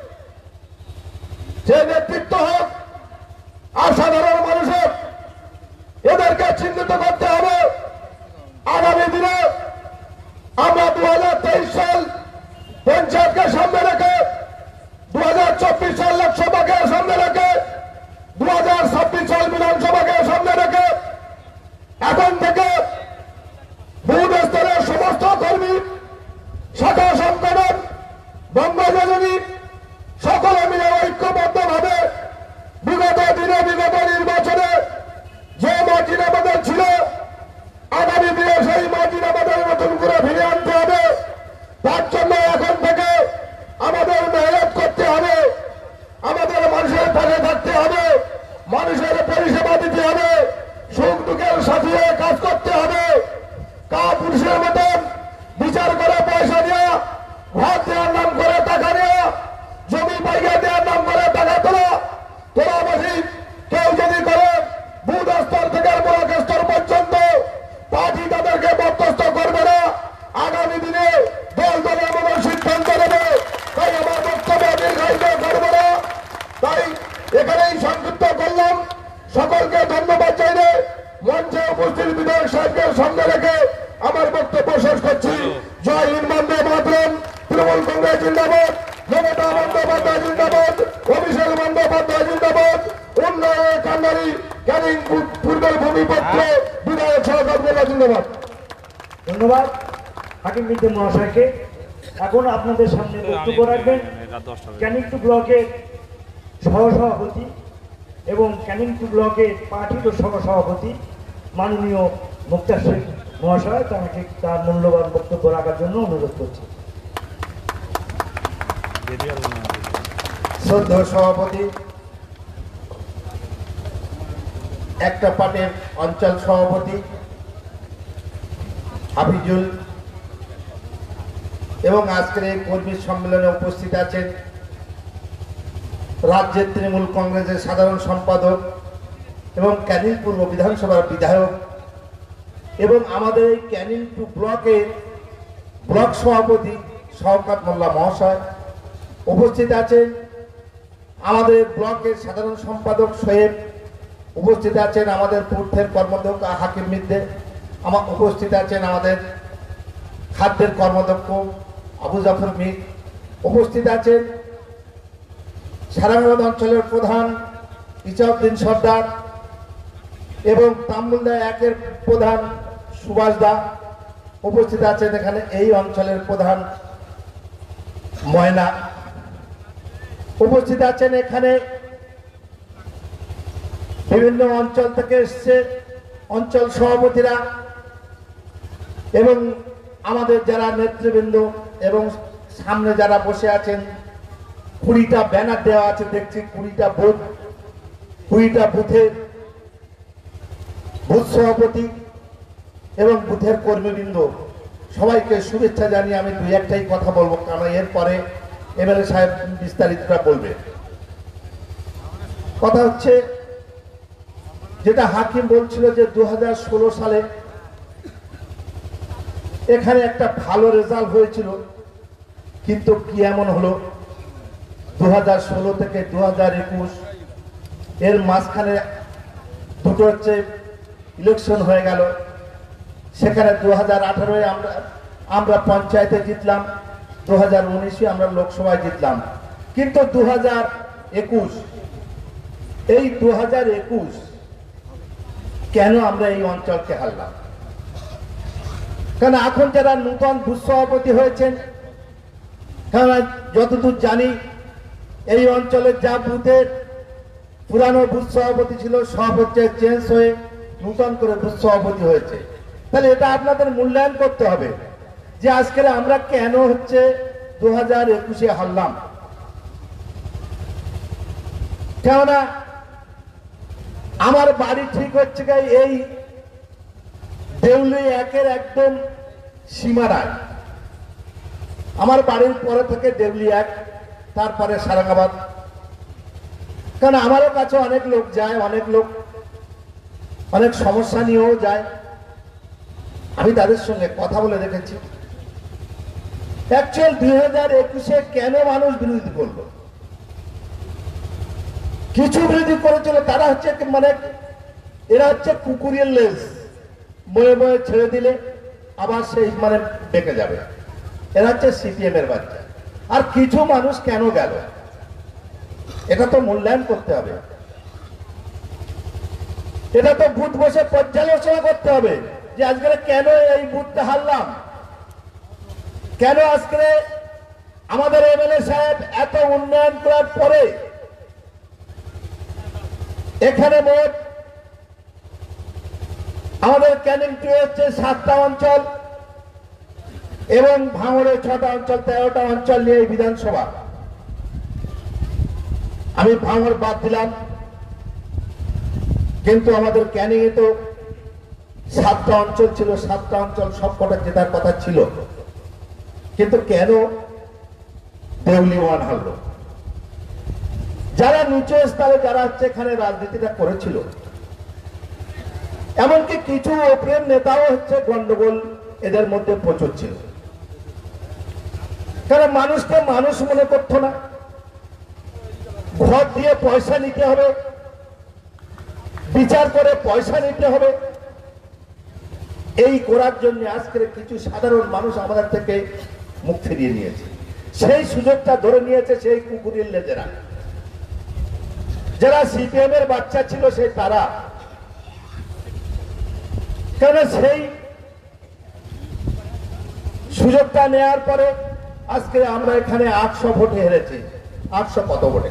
যে নেতৃত্ব হোক আর সাধারণ মানুষের, এদেরকে চিহ্নিত করতে হবে। আগামী দিনে আমরা দু হাজার তেইশ সাল পঞ্চায়েতকে সামনে রেখে, দু হাজার চব্বিশ সাল লোকসভাকে সামনে রেখে, দু হাজার ছাব্বিশ সাল বিধানসভাকে সামনে রেখে এখন থেকে বুথ স্তরের সমস্ত কর্মী, শাখা সংগঠন, বঙ্গজননী সকলে মিলে ঐক্যবদ্ধ ভাবে বিগত দিনে বিগত নির্বাচনে যে মার্জিন আমাদের ছিল, আগামী দিনে সেই মার্জিন আমাদের নতুন করে ফিরে আনতে হবে। তার জন্য এখন থেকে আমাদের মেহনত করতে হবে, আমাদের মানুষের পাশে থাকতে হবে, মানুষের পরিষেবা দিতে হবে, সুখ দুঃখের সাথে কাজ করতে হবে। কা পুরুষের মতন বিচার করে পয়সা দেওয়া, ভাত দেওয়ার নাম করে টাকা নেওয়া, জমি পাইয়া দেওয়ার নাম করে টাকা তোলা, তোলাবাসী কেউ যদি করে বুথ স্তর থেকে ব্লক স্তর পর্যন্ত পার্টি তাদেরকে বরখাস্ত করবে না। আগামী দিনে দল দল আমাদের সিদ্ধান্ত নেবে। তাই আমার বক্তব্য দীর্ঘায়িত করবো না, তাই এখানেই সংযুক্ত করলাম। সকলকে ধন্যবাদ জানিয়ে মঞ্চে উপস্থিত বিধায়ক সাহেবকে সঙ্গে রেখে আমার বক্তব্য শেষ করছি। জয় হিন্দ, বন্দে মাতরম। তৃণমূল কংগ্রেস জিন্দাবাদ, মমতা বন্দ্যোপাধ্যায় জিন্দাবাদ, অভিষেক বন্দ্যোপাধ্যায় জিন্দাবাদ। উন্নয়নের কান্ডারি ক্যানিং পূর্বের ভূমিপত্র বিধায়ক শওকত মোল্লা জিন্দাবাদ। ধন্যবাদ হাকিম মিদ্দে মহাশয়কে। এখন আপনাদের সামনে বক্তব্য রাখবেন ক্যানিং টু ব্লকের সহসভাপতি এবং ক্যানিং টু ব্লকের পার্টির সহসভাপতি মাননীয় মুক্তার শেখ মহাশয়। তাকে তার মূল্যবান বক্তব্য রাখার জন্য অনুরোধ করছি। শ্রদ্ধেয় সভাপতি, একটা পার্টির অঞ্চল সভাপতি হাফিজুল এবং আজকের এই কর্মী সম্মেলনে উপস্থিত আছেন রাজ্যের তৃণমূল কংগ্রেসের সাধারণ সম্পাদক এবং ক্যানিং পূর্ব বিধানসভার বিধায়ক এবং আমাদের এই ক্যানিং টু ব্লকের ব্লক সভাপতি শওকত মোল্লা মহাশয় উপস্থিত আছেন, আমাদের ব্লকের সাধারণ সম্পাদক সোহেব উপস্থিত আছেন, আমাদের পূর্থের কর্মদক্ষ হাকিম মিদ্দে আমার উপস্থিত আছেন, আমাদের খাদ্যের কর্মদক্ষ আবু জাফর মির উপস্থিত আছেন, সারাঙ্গন অঞ্চলের প্রধান ইসাউদ্দিন সর্দার এবং তামুলদা একের প্রধান সুভাষ দা উপস্থিত আছেন। এখানে এই অঞ্চলের প্রধান ময়না উপস্থিত আছেন। এখানে বিভিন্ন অঞ্চল থেকে এসছে অঞ্চল সভাপতিরা এবং আমাদের যারা নেতৃবৃন্দ এবং সামনে যারা বসে আছেন। কুড়িটা ব্যানার দেওয়া আছে দেখছি, কুড়িটা বুথ, কুড়িটা বুথের বুথ সভাপতি এবং বুথের কর্মীবৃন্দ সবাইকে শুভেচ্ছা জানিয়ে আমি দুই একটাই কথা বলবো, কারণ এরপরে এমএলএ সাহেব বিস্তারিতটা বলবে। কথা হচ্ছে যেটা হাকিম বলছিল যে দু হাজার ষোলো সালে এখানে একটা ভালো রেজাল্ট হয়েছিল, কিন্তু কি এমন হলো দু হাজার ষোলো থেকে দু হাজার একুশ এর মাঝখানে দুটো হচ্ছে ইলেকশন হয়ে গেল। সেখানে দু হাজার আঠারোয় আমরা আমরা পঞ্চায়েতে জিতলাম, দু হাজার উনিশে আমরা লোকসভায় জিতলাম, কিন্তু দু হাজার একুশ এই দু হাজার একুশ কেন আমরা এই অঞ্চলকে হারলাম? কারণ এখন যারা নূতন বুথ সভাপতি হয়েছেন, কারণ যতদূর জানি এই অঞ্চলের যা বুথের পুরানো বুথ সভাপতি ছিল সব হচ্ছে চেঞ্জ হয়ে নূতন করে বুথ সভাপতি হয়েছে। তাহলে এটা আপনাদের মূল্যায়ন করতে হবে যে আজকে আমরা কেন হচ্ছে দু হাজার একুশে হারলাম। কেননা আমার বাড়ি ঠিক হচ্ছে এই দেউলি একের একদম সীমানায়। আমার বাড়ির পরে থেকে দেউলি এক, তারপরে সারাঙ্গাবাদ। কারণ আমারও কাছে অনেক লোক যায়, অনেক লোক অনেক সমস্যা নিয়েও যায়, আমি তাদের সঙ্গে কথা বলে রেখেছি। অ্যাকচুয়াল দুই হাজার একুশে কেন মানুষ বিরোধী করলো? কিছু বিরোধী করেছিল তারা হচ্ছে মানে এরা হচ্ছে কুকুরের লেজ, বয়ে বয়ে ছেড়ে দিলে আবার সেই মানে ডেকে যাবে। এরা হচ্ছে সিপিএম এর বাচ্চা। আর কিছু মানুষ কেন গেল এটা তো মূল্যায়ন করতে হবে, এটা তো বুথ বসে পর্যালোচনা করতে হবে যে আজকে কেন এই বুথটা হারলাম, কেন আজকে আমাদের এমএলএ সাহেব এত উন্নয়ন করার পরে এখানে মোট আমাদের ক্যানিং টু হচ্ছে সাতটা অঞ্চল এবং ভাঙড়ে ছটা অঞ্চল, তেরোটা অঞ্চল নিয়ে এই বিধানসভা। আমি ভাঙড় বাদ দিলাম, কিন্তু আমাদের ক্যানিং এ তো সাতটা অঞ্চল ছিল, সাতটা অঞ্চল সবকটা জেতার কথা ছিল, কিন্তু কেন দেউলি ওয়ান হারল? যারা নিচু স্তরে যারা হচ্ছে এখানে রাজনীতিটা করেছিল, এমনকি কিছু ওপরের নেতাও হচ্ছে গন্ডগোল এদের মধ্যে প্রচুর ছিল। কারণ মানুষকে মানুষ মনে করতো না, ভোট দিয়ে পয়সা নিতে হবে, বিচার করে পয়সা নিতে হবে, এই করার জন্য আজকে কিছু সাধারণ মানুষ আমাদের থেকে মুখ ফিরিয়ে নিয়েছে। সেই সুযোগটা ধরে নিয়েছে সেই কুকুরের লেজেরা, যারা সিপিএম এর বাচ্চা ছিল সেই তারা। কেন সেই সুযোগটা নেওয়ার পরে আজকে আমরা এখানে আটশো ভোটে হেরেছি। আটশো কত ভোটে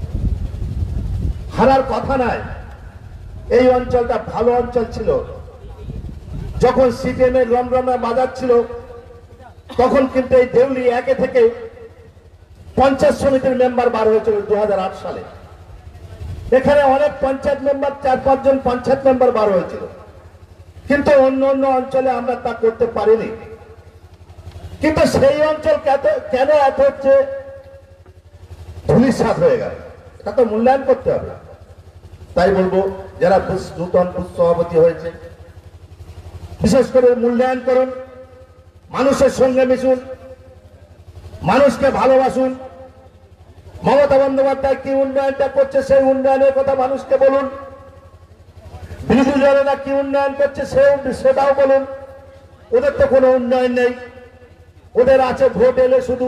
হারার কথা নাই। এই অঞ্চলটা ভালো অঞ্চল ছিল, যখন সিপিএম এর রমরমা বাজার ছিল তখন কিন্তু এই দেউলি একে থেকে পঞ্চায়েত সমিতির মেম্বার বার হয়েছিল দু হাজার আট সালে। এখানে অনেক পঞ্চায়েত মেম্বার, চার পাঁচজন পঞ্চায়েত মেম্বার বার হয়েছিল, কিন্তু অন্য অন্য অঞ্চলে আমরা তা করতে পারিনি। কিন্তু সেই অঞ্চল কেন এত হচ্ছে ধূলিসাৎ হয়ে গেল, এটা তো মূল্যায়ন করতে হবে। তাই বলবো যারা নূতন বুথ সভাপতি হয়েছে বিশেষ করে মূল্যায়ন করুন, মানুষের সঙ্গে মিশুন, মানুষকে ভালোবাসুন। মমতা বন্দ্যোপাধ্যায় কি উন্নয়নটা করছে সেই উন্নয়নের কথা মানুষকে বলুন, বিরোধী দলেরা কি উন্নয়ন করছে সেটাও বলুন। ওদের তো কোনো উন্নয়ন নেই, ওদের আছে ভোট এলে শুধু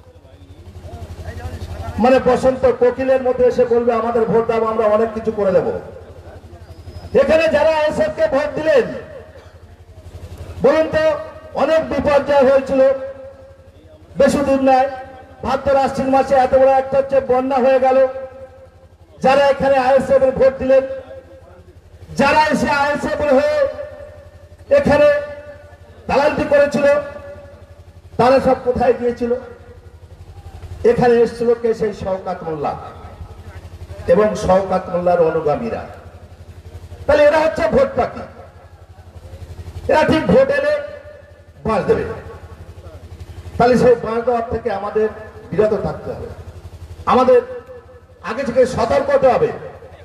মানে বসন্ত কোকিলের মধ্যে এসে বলবে আমাদের ভোট দাও, আমরা অনেক কিছু করে দেব। এখানে যারা আইএসএফ কে ভোট দিলেন বলুন তো, অনেক বিপর্যয় হয়েছিল, বেশি দূর নয়, ভাদ্র আশ্বিন মাসে এত বড় একটা হচ্ছে বন্যা হয়ে গেল। যারা এখানে আইএসএফ এর ভোট দিলেন, যারা এসে আইএসএফ হয়ে এখানে দালালি করেছিল, তারা সব কোথায় গিয়েছিল? এখানে এসেছিল কে? সেই শওকত মোল্লা এবং শওকত মোল্লার অনুগামীরা। তাহলে এরা হচ্ছে ভোট পাখি, এরা ঠিক ভোট এলে বাঁশ দেবে। তাহলে সেই বাঁশ দেওয়ার থেকে আমাদের বিরত থাকতে হবে, আমাদের আগে থেকে সতর্ক হতে হবে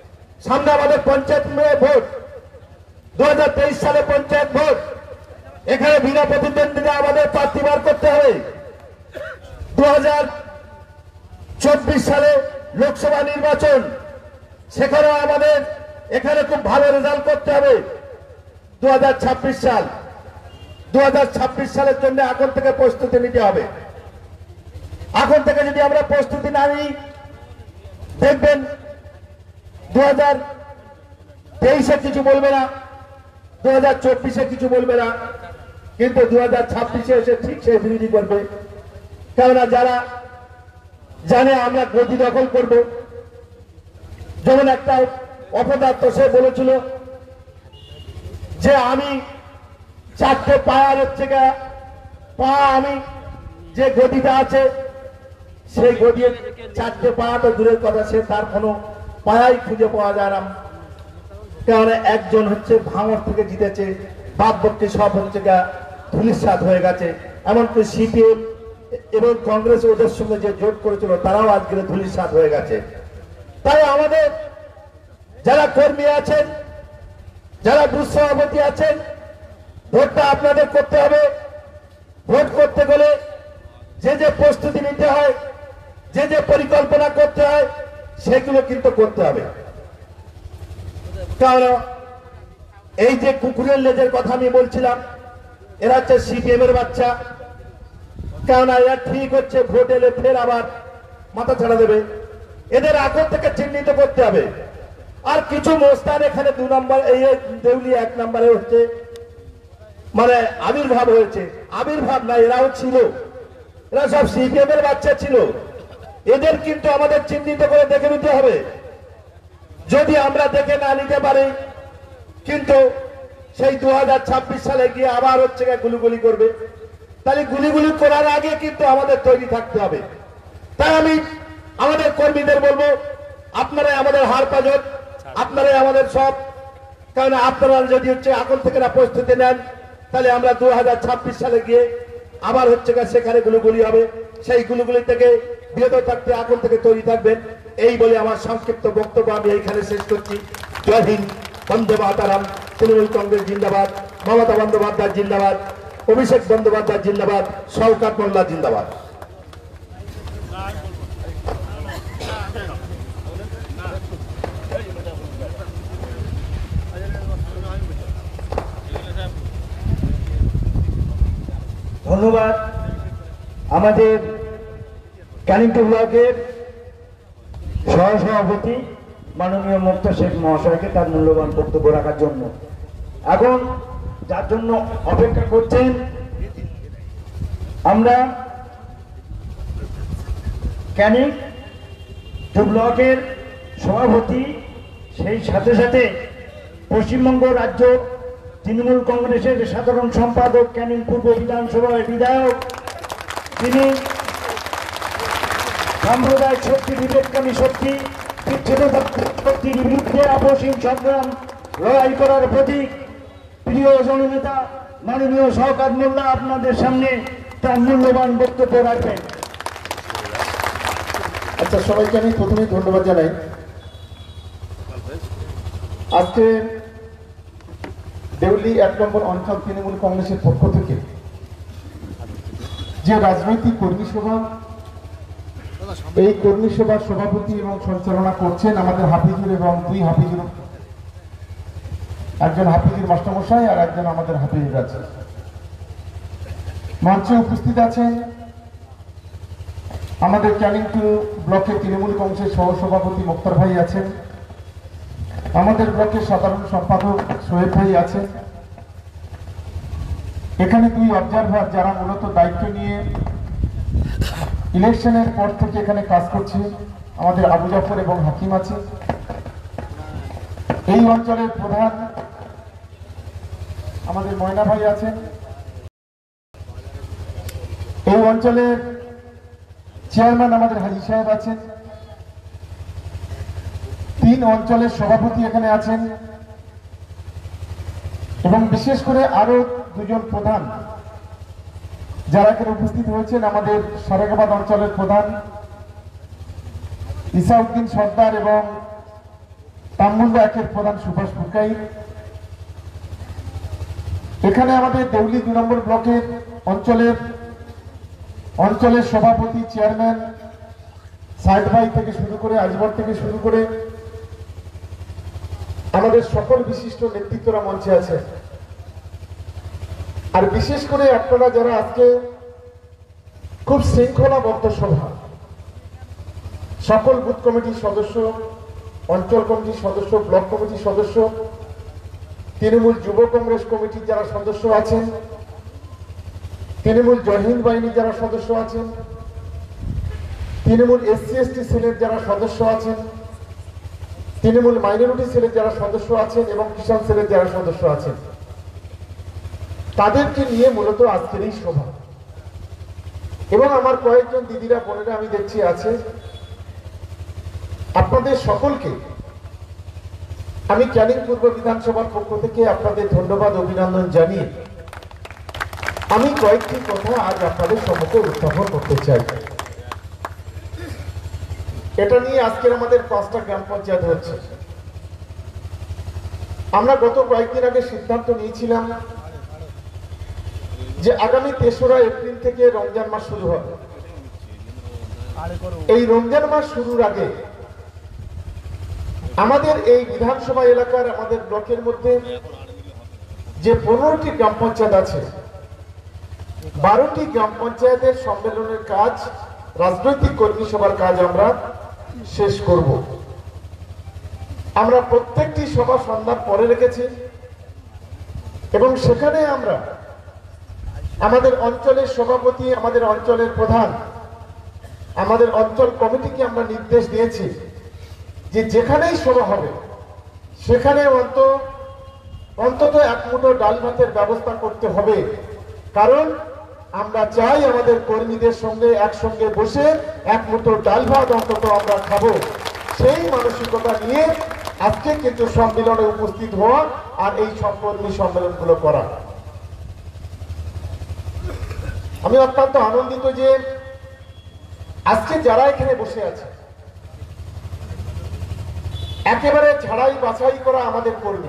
সামনে আমাদের পঞ্চায়েত ভোট, দু হাজার তেইশ সালে পঞ্চায়েত ভোট। এখানে বিনা প্রতিদ্বন্দ্বিতা আমাদের প্রার্থী বার করতে হবে। দু হাজার চব্বিশ সালে লোকসভা নির্বাচন, সেখানেও আমাদের এখানে খুব ভালো রেজাল্ট করতে হবে। দু হাজার ছাব্বিশ সাল দু হাজার ছাব্বিশ সালের জন্য এখন থেকে প্রস্তুতি নিতে হবে। এখন থেকে যদি আমরা প্রস্তুতি না নিই, দেখবেন দু হাজার তেইশে কিছু বলবে না, দু হাজার চব্বিশে কিছু বলবে না, কিন্তু দু হাজার ছাব্বিশে এসে ঠিক সে বিরোধী করবে। কেননা যারা জানে আমরা গদি দখল করব, যেমন একটা অপদার্থ সে বলেছিল যে আমি চারটে পায়ার হচ্ছে গা পা, আমি যে গদিটা আছে সেই গদির চারটে পায়া তো দূরের কথা, সে তার কোনো পায়াই খুঁজে পাওয়া যায় না। কারণ একজন হচ্ছে ভাঙর থেকে জিতেছে, বাদ বাকি সব হচ্ছে গা ধুলিস্বাদ হয়ে গেছে। এমনকি সিপিএম এবং কংগ্রেস ওদের সঙ্গে যে জোট করেছিল তারাও আজকে ধুলিস্বাদ হয়ে গেছে। তাই আমাদের যারা কর্মী আছেন, যারা বুথ সভাপতি আছেন, ভোটটা আপনাদের করতে হবে। ভোট করতে গেলে যে যে প্রস্তুতি নিতে হয়, যে যে পরিকল্পনা করতে হয়, সেগুলো কিন্তু করতে হবে। কারণ এই যে কুকুরের লেজের কথা আমি বলছিলাম, এরা হচ্ছে সিপিএম এর বাচ্চা। কেননা এরা ঠিক হচ্ছে ভোট এলে ফের আবার মাথা ছাড়া দেবে। এদের এখন থেকে চিহ্নিত করতে হবে। আর কিছু মোস্তান এখানে দু নম্বর, এই দেউলিয়া এক নম্বরে হচ্ছে মানে আবির্ভাব হয়েছে। আবির্ভাব না, এরাও ছিল, এরা সব সিপিএম এর বাচ্চা ছিল। এদের কিন্তু আমাদের চিহ্নিত করে দেখে নিতে হবে। যদি আমরা দেখে না নিতে পারি, কিন্তু সেই দু হাজার ছাব্বিশ সালে গিয়ে আবার হচ্ছে গুলিগুলি করবে। তাহলে গুলিগুলি করার আগে কিন্তু আমাদের তৈরি থাকতে হবে। তাই আমি আমাদের কর্মীদের বলবো, আপনারাই আমাদের হার পাজত, আপনারাই আমাদের সব। কারণ আপনারা যদি হচ্ছে এখন থেকে না প্রস্তুতি নেন, তাহলে আমরা দু হাজার ছাব্বিশ সালে গিয়ে আবার হচ্ছে সেখানে গুলিগুলি হবে। সেই গুলিগুলি থেকে বিরত থাকতে এখন থেকে তৈরি থাকবেন। এই বলে আমার সংক্ষিপ্ত বক্তব্য আমি এইখানে শেষ করছি। জয় হিন্দ, বন্দে মাতারাম, তৃণমূল কংগ্রেস জিন্দাবাদ, মমতা বন্দ্যোপাধ্যায় জিন্দাবাদ, অভিষেক বন্দ্যোপাধ্যায় জিন্দাবাদ, শওকত মোল্লা জিন্দাবাদ। ধন্যবাদ আমাদের কালিম্পং ব্লকের সহসভাপতি মাননীয় মুক্তা শেখ মহাশয়কে তার মূল্যবান বক্তব্য রাখার জন্য। এখন যার জন্য অপেক্ষা করছেন, আমরা ক্যানিং টু ব্লকের সভাপতি, সেই সাথে সাথে পশ্চিমবঙ্গ রাজ্য তৃণমূল কংগ্রেসের সাধারণ সম্পাদক, ক্যানিং পূর্ব বিধানসভার বিধায়ক, তিনি সাম্প্রদায়িক শক্তি, বিবেককামী শক্তি, শক্তির বিরুদ্ধে আপসীম সংগ্রাম লড়াই করার প্রতীক, প্রিয় জননেতা মাননীয় শওকত মোল্লা আপনাদের সামনে তার মূল্যবান বক্তব্য রাখবেন। আচ্ছা, সবাইকে আমি প্রথমে ধন্যবাদ জানাই। আজকে দেউলি এক নম্বর অঞ্চল তৃণমূল কংগ্রেসের পক্ষ থেকে যে রাজনৈতিক কর্মী সভা, এই কর্মী সভার সভাপতি এবং সঞ্চালনা করছেন আমাদের হাফিজুর এবং দুই হাফিজুর, একজন হাফিজুর মাস্টারমশাই আর একজন আমাদের হাফিজুর আছে। মঞ্চে উপস্থিত আছেন আমাদের ক্যানিং টু ব্লকের তৃণমূল কংগ্রেসের সহসভাপতি মুক্তার ভাই আছেন, আমাদের ব্লকের সাধারণ সম্পাদক সোহেব ভাই আছেন। এখানে দুই অবজারভার যারা মূলত দায়িত্ব নিয়ে ইলেকশনের পর থেকে এখানে কাজ করছে, আমাদের আবু জাফর এবং হাকিম আছে। এই অঞ্চলের প্রধান আমাদের ময়না ভাই আছেন। এই অঞ্চলের চেয়ারম্যান আমাদের হাজি সাহেব আছেন। তিন অঞ্চলের সভাপতি এখানে আছেন এবং বিশেষ করে আরো দুজন প্রধান যারা এখানে উপস্থিত হয়েছেন। আমাদের সারেগাবাদ অঞ্চলের প্রধান ইসাউদ্দিন সর্দার এবং রামমুন্ডা একের প্রধান সুভাষ পুরকাই। এখানে আমাদের দেউলি দুই নম্বর ব্লকের অঞ্চলের অঞ্চলের সভাপতি, চেয়ারম্যান, সাইড ভাই থেকে শুরু করে আজবর থেকে শুরু করে আমাদের সকল বিশিষ্ট নেতৃত্বরা মঞ্চে আছে। আর বিশেষ করে আপনারা যারা আজকে খুব শৃঙ্খলাবদ্ধ সভা, সকল বুথ কমিটির সদস্য, অঞ্চল কমিটির সদস্য, ব্লক কমিটির সদস্য, তৃণমূল যুব কংগ্রেস কমিটির যারা সদস্য আছেন, তৃণমূল জয়হিন্দ বাহিনীর যারা সদস্য আছেন, তৃণমূল এসসি এসটি সেলের যারা সদস্য আছেন, তৃণমূল মাইনরিটি সেলের যারা সদস্য আছেন এবং কিষাণ সেলের যারা সদস্য আছেন, তাদেরকে নিয়ে মূলত আজকের এই সভা। এবং আমার কয়েকজন দিদিরা বোনেরা আমি দেখছি আছে, আপনাদের সকলকে আমি ক্যানিং পূর্ব বিধানসভার পক্ষ থেকে আপনাদের ধন্যবাদ অভিনন্দন জানিয়ে আমি কয়েকটি কথা আজ আপনাদের সম্মুখে উত্থাপন করতে চাই। এটা নিয়ে আজকের আমাদের পাঁচটা গ্রাম পঞ্চায়েত হচ্ছে। আমরা গত কয়েকদিন আগে সিদ্ধান্ত নিয়েছিলাম যে আগামী তেসরা এপ্রিল থেকে রমজান মাস শুরু হবে। এই রমজান মাস শুরুর আগে আমাদের এই বিধানসভা এলাকার আমাদের ব্লকের মধ্যে যে পনেরোটি গ্রাম পঞ্চায়েত আছে, বারোটি গ্রাম পঞ্চায়েতের সম্মেলনের কাজ, রাজনৈতিক কর্মী সভার কাজ আমরা শেষ করব। আমরা প্রত্যেকটি সভা সন্ধ্যার পরে রেখেছি এবং সেখানে আমরা আমাদের অঞ্চলের সভাপতি, আমাদের অঞ্চলের প্রধান, আমাদের অঞ্চল কমিটিকে আমরা নির্দেশ দিয়েছি যে যেখানেই সভা হবে সেখানে অন্ত অন্তত এক মুঠো ডাল ভাতের ব্যবস্থা করতে হবে। কারণ আমরা চাই আমাদের কর্মীদের সঙ্গে একসঙ্গে বসে এক মুঠো ডাল ভাত অন্তত আমরা খাবো। সেই মানসিকতা নিয়ে আজকে কিন্তু সম্মেলনে উপস্থিত হওয়া আর এই কর্মী সম্মেলনগুলো করা। আমি অত্যন্ত আনন্দিত যে আজকে যারা এখানে বসে আছে একেবারে ছাড়াই বাছাই করা আমাদের কর্মী।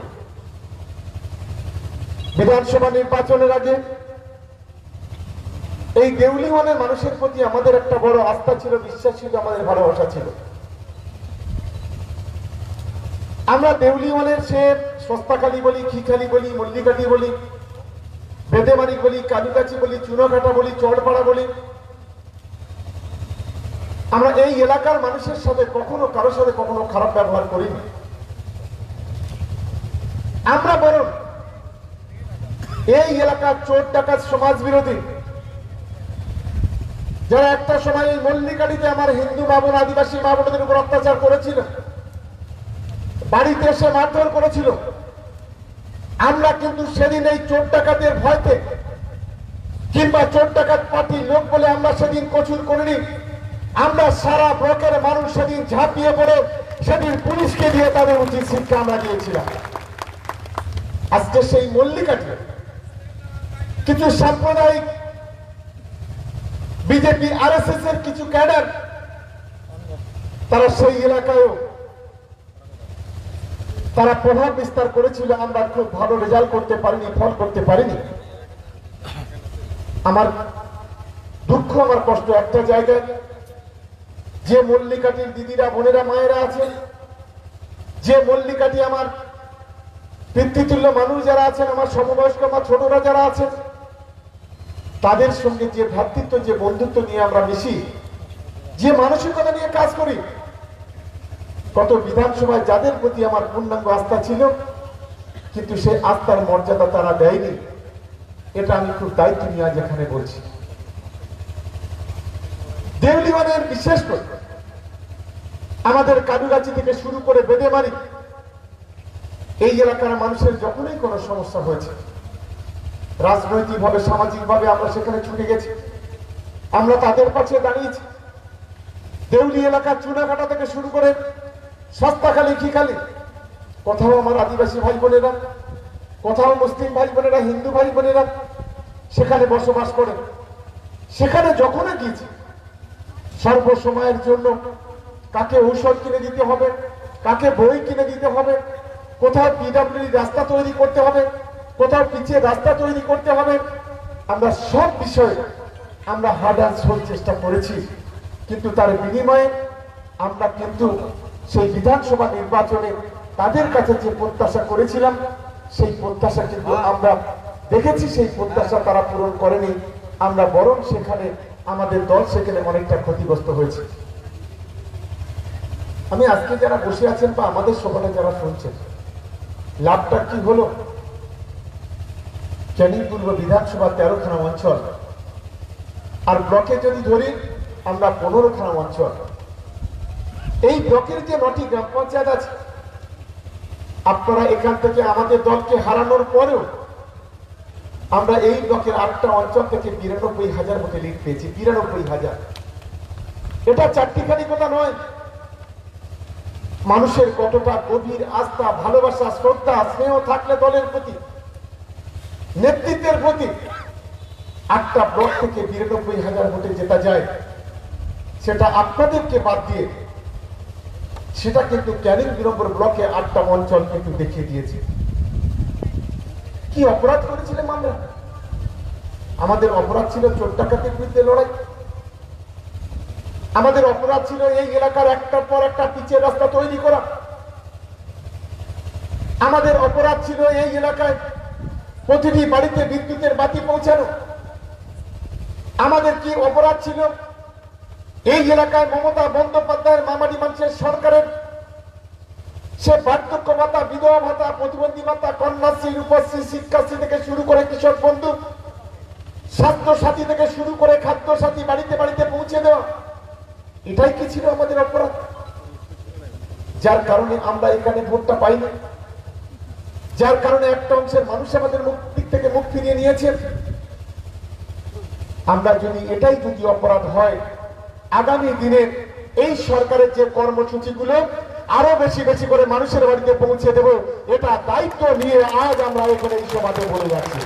বিধানসভা নির্বাচনের আগে এই দেউলি ওয়ানের মানুষের প্রতি আমাদের একটা বড় আস্থা ছিল, বিশ্বাস ছিল, আমাদের ভালোবাসা ছিল। আমরা দেউলি ওয়ানের সে সস্তাখালি বলি, খিখালি বলি, মল্লিকাটি বলি, বেদেমারি বলি, কালুগাছি বলি, চুনোঘাটা বলি, চড়পাড়া বলি, আমরা এই এলাকার মানুষের সাথে কখনো কারোর সাথে কখনো খারাপ ব্যবহার করিনি। আমরা বরং এই এলাকার চোর ডাকাত সমাজ বিরোধী যারা একটা সময় এই মল্লিকাটিতে আমার হিন্দু মা বোন, আদিবাসী মা বোনদের উপর অত্যাচার করেছিল, বাড়িতে এসে মারধর করেছিল, আমরা কিন্তু সেদিন এই চোর ডাকাতের ভয়তে কিংবা চোর ডাকাত পার্টির লোক বলে আমরা সেদিন কচুর করিনি। আমরা সারা ব্লকের মানুষ সেদিন ঝাঁপিয়ে পড়ে সেদিন পুলিশকে দিয়ে তাদের উচিত শিক্ষা আমরা দিয়েছিলাম। আজকে সেই মল্লিকাটি কিছু সাম্প্রদায়িক বিজেপি আরএসএস এর কিছু ক্যাডার তারা সেই এলাকায়ও তারা প্রভাব বিস্তার করেছিল। আমরা খুব ভালো রেজাল্ট করতে পারিনি, ফল করতে পারিনি। আমার দুঃখ, আমার কষ্ট একটা জায়গায়, যে মল্লিকাটির দিদিরা বোনেরা মায়েরা আছেন, যে মল্লিকাটি আমার পিতৃতুল্য মানুষ যারা আছেন, আমার সমবয়স্ক আমার ছোটরা যারা আছেন, তাদের সঙ্গে যে ভ্রাতৃত্ব, যে বন্ধুত্ব নিয়ে আমরা মিশি, যে মানসিকতা নিয়ে কাজ করি, কত বিধানসভায় যাদের প্রতি আমার পূর্ণাঙ্গ আস্থা ছিল, কিন্তু সেই আস্থার মর্যাদা তারা দেয়নি। এটা আমি খুব দায়িত্ব নিয়ে আজ এখানে বলছি। দেউলি ওয়ানের বিশেষ করে আমাদের কালুগাছি থেকে শুরু করে বেদেমারি, এই এলাকার মানুষের যখনই কোনো সমস্যা হয়েছে, রাজনৈতিক ভাবে, সামাজিক ভাবে আমরা সেখানে ছুটে গেছি, আমরা তাদের পাশে দাঁড়িয়েছি। দেউলি এলাকার চুনাঘাটা থেকে শুরু করে সস্তাখালি, খিখালি, কোথাও আমার আদিবাসী ভাই বোনেরা, কোথাও মুসলিম ভাই বোনেরা, হিন্দু ভাই বোনেরা সেখানে বসবাস করে। সেখানে যখনই গিয়েছি, সর্বসময়ের জন্য কাকে ঔষধ কিনে দিতে হবে, কাকে বই কিনে দিতে হবে, কোথাও পিডব্লিউডি রাস্তা তৈরি করতে হবে, কোথাও পিচের রাস্তা তৈরি করতে হবে, আমরা সব বিষয়ে আমরা হার্ড অ্যান্ড সোল চেষ্টা করেছি। কিন্তু তার বিনিময়ে আমরা কিন্তু সেই বিধানসভা নির্বাচনে তাদের কাছে যে প্রত্যাশা করেছিলাম সেই প্রত্যাশা কিন্তু আমরা দেখেছি সেই প্রত্যাশা তারা পূরণ করেনি। আমরা বরং সেখানে আমাদের দল সেখানে অনেকটা ক্ষতিগ্রস্ত হয়েছে। আমি আজকে যারা বসে আছেন বা আমাদের সকালে যারা শুনছেন, লাভটা কি হলো? ক্যানিং পূর্ব বিধানসভা তেরোখানা অঞ্চল আর ব্লকে যদি ধরি আমরা পনেরোখানা অঞ্চল। এই ব্লকের যে নটি গ্রাম পঞ্চায়েত আছে, আপনারা এখান থেকে আমাদের দলকে হারানোর পরেও আমরা এই ব্লকের আটটা অঞ্চল থেকে বিরানব্বই হাজার ভোটে লিড পেয়েছি। বিরানব্বই হাজার, এটা চারটিখানি কথা নয়। মানুষের কতটা গভীর আস্থা, ভালোবাসা, শ্রদ্ধা, স্নেহ থাকলে দলের প্রতি, নেতৃত্বের প্রতি আটটা ব্লক থেকে বিরানব্বই হাজার ভোটে জেতা যায়, সেটা আপনাদেরকে বাদ দিয়ে সেটা কিন্তু ক্যানিং দুই নম্বর ব্লকে আটটা অঞ্চল কিন্তু দেখিয়ে দিয়েছে। কি অপরাধ করেছিলাম আমরা? আমাদের অপরাধ ছিল চোর ডাকাতের বিরুদ্ধে লড়াই। আমাদের অপরাধ ছিল এই এলাকার একটার পর একটা পিচের রাস্তা তৈরি করা। আমাদের অপরাধ ছিল এই এলাকায় প্রতিটি বাড়িতে বিদ্যুতের বাতি পৌঁছানো। আমাদের কি অপরাধ ছিল এই এলাকায় মমতা বন্দ্যোপাধ্যায়ের মামাটি মানুষের সরকারের সে বার্ধক্য ভাতা, বিধবা ভাতা, প্রতিবন্ধী ভাতা, কন্যাশ্রী, রূপশ্রী, শিক্ষাশ্রী থেকে শুরু করে কৃষক বন্ধু, স্বাস্থ্য সাথী থেকে শুরু করে খাদ্য সাথী বাড়িতে বাড়িতে পৌঁছে দেওয়া, এটাই কি ছিল আমাদের অপরাধ? যার কারণে আমরা এখানে ভোটটা পাইনি, যার কারণে একটা অংশের মানুষ আমাদের দিক থেকে মুখ ফিরিয়ে নিয়েছে। আমরা যদি এটাই যদি অপরাধ হয়, আগামী দিনে এই সরকারের যে কর্মসূচিগুলো আরো বেশি বেশি করে মানুষের বাড়িতে পৌঁছে দেব, এটা দায়িত্ব নিয়ে আজ আমরা এখানে এই সমাজে বলে যাচ্ছি।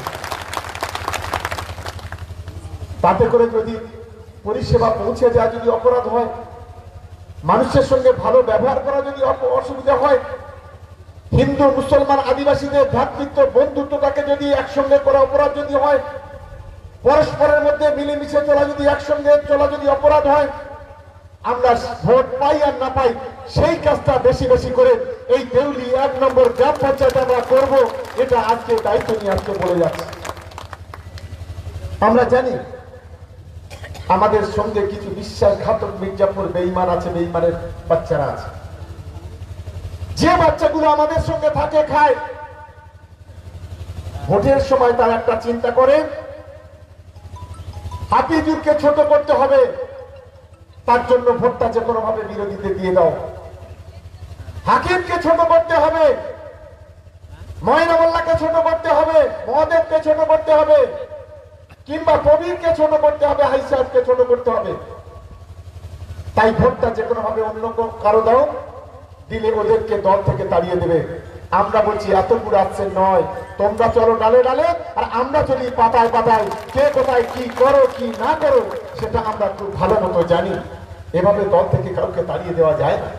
তাতে করে যদি পরিষেবা পৌঁছে যায়, যদি অপরাধ হয়, মানুষের সঙ্গে ভালো ব্যবহার করা যদি অসুবিধা হয়, হিন্দু মুসলমান আদিবাসীদের ভ্রাতৃত্ব বন্ধুত্বটাকে যদি একসঙ্গে করা অপরাধ যদি হয়, পরস্পরের মধ্যে মিলেমিশে চলা যদি একসঙ্গে চলা যদি অপরাধ হয়, আমরা ভোট পাই আর না পাই সেই কাজটা বেশি বেশি করে এই দেউলি এক নম্বর গ্রাম পঞ্চায়েত আমরা করব, এটা আজকে দায়িত্ব নিয়ে আজকে বলে যাচ্ছে। আমরা জানি আমাদের সঙ্গে কিছু বিশ্বাসঘাতক মির্জাপুর বেঈমান আছে, বেঈমানের বাচ্চারা আছে, যে বাচ্চাগুলো আমাদের সঙ্গে থাকে খায়। ভোটের সময় তারা একটা চিন্তা করে হাফিজুরকে ছোট করতে হবে, তার জন্য ভোটটা যে কোনো ভাবে বিরোধীতে দিয়ে দাও। হাকিমকে ছোট করতে হবে, ময়না মোল্লাকে ছোট করতে হবে, মহাদেবকে ছোট করতে হবে, কিংবা কবিরকে ছোট করতে হবে, হাইসাদকে ছোট করতে হবে। তাই ভোটটা যে কোনো ভাবে অন্য কারো দাও, দিলে ওদেরকে দল থেকে তাড়িয়ে দেবে। আমরা বলছি এত পুরো আসছে নয়, তোমরা চলো ডালে ডালে, আর আমরা চলি পাতায় পাতায়। কে কোথায় কি করো কি না করো সেটা আমরা খুব ভালো মতো জানি। এভাবে দল থেকে কাউকে তাড়িয়ে দেওয়া যায় না।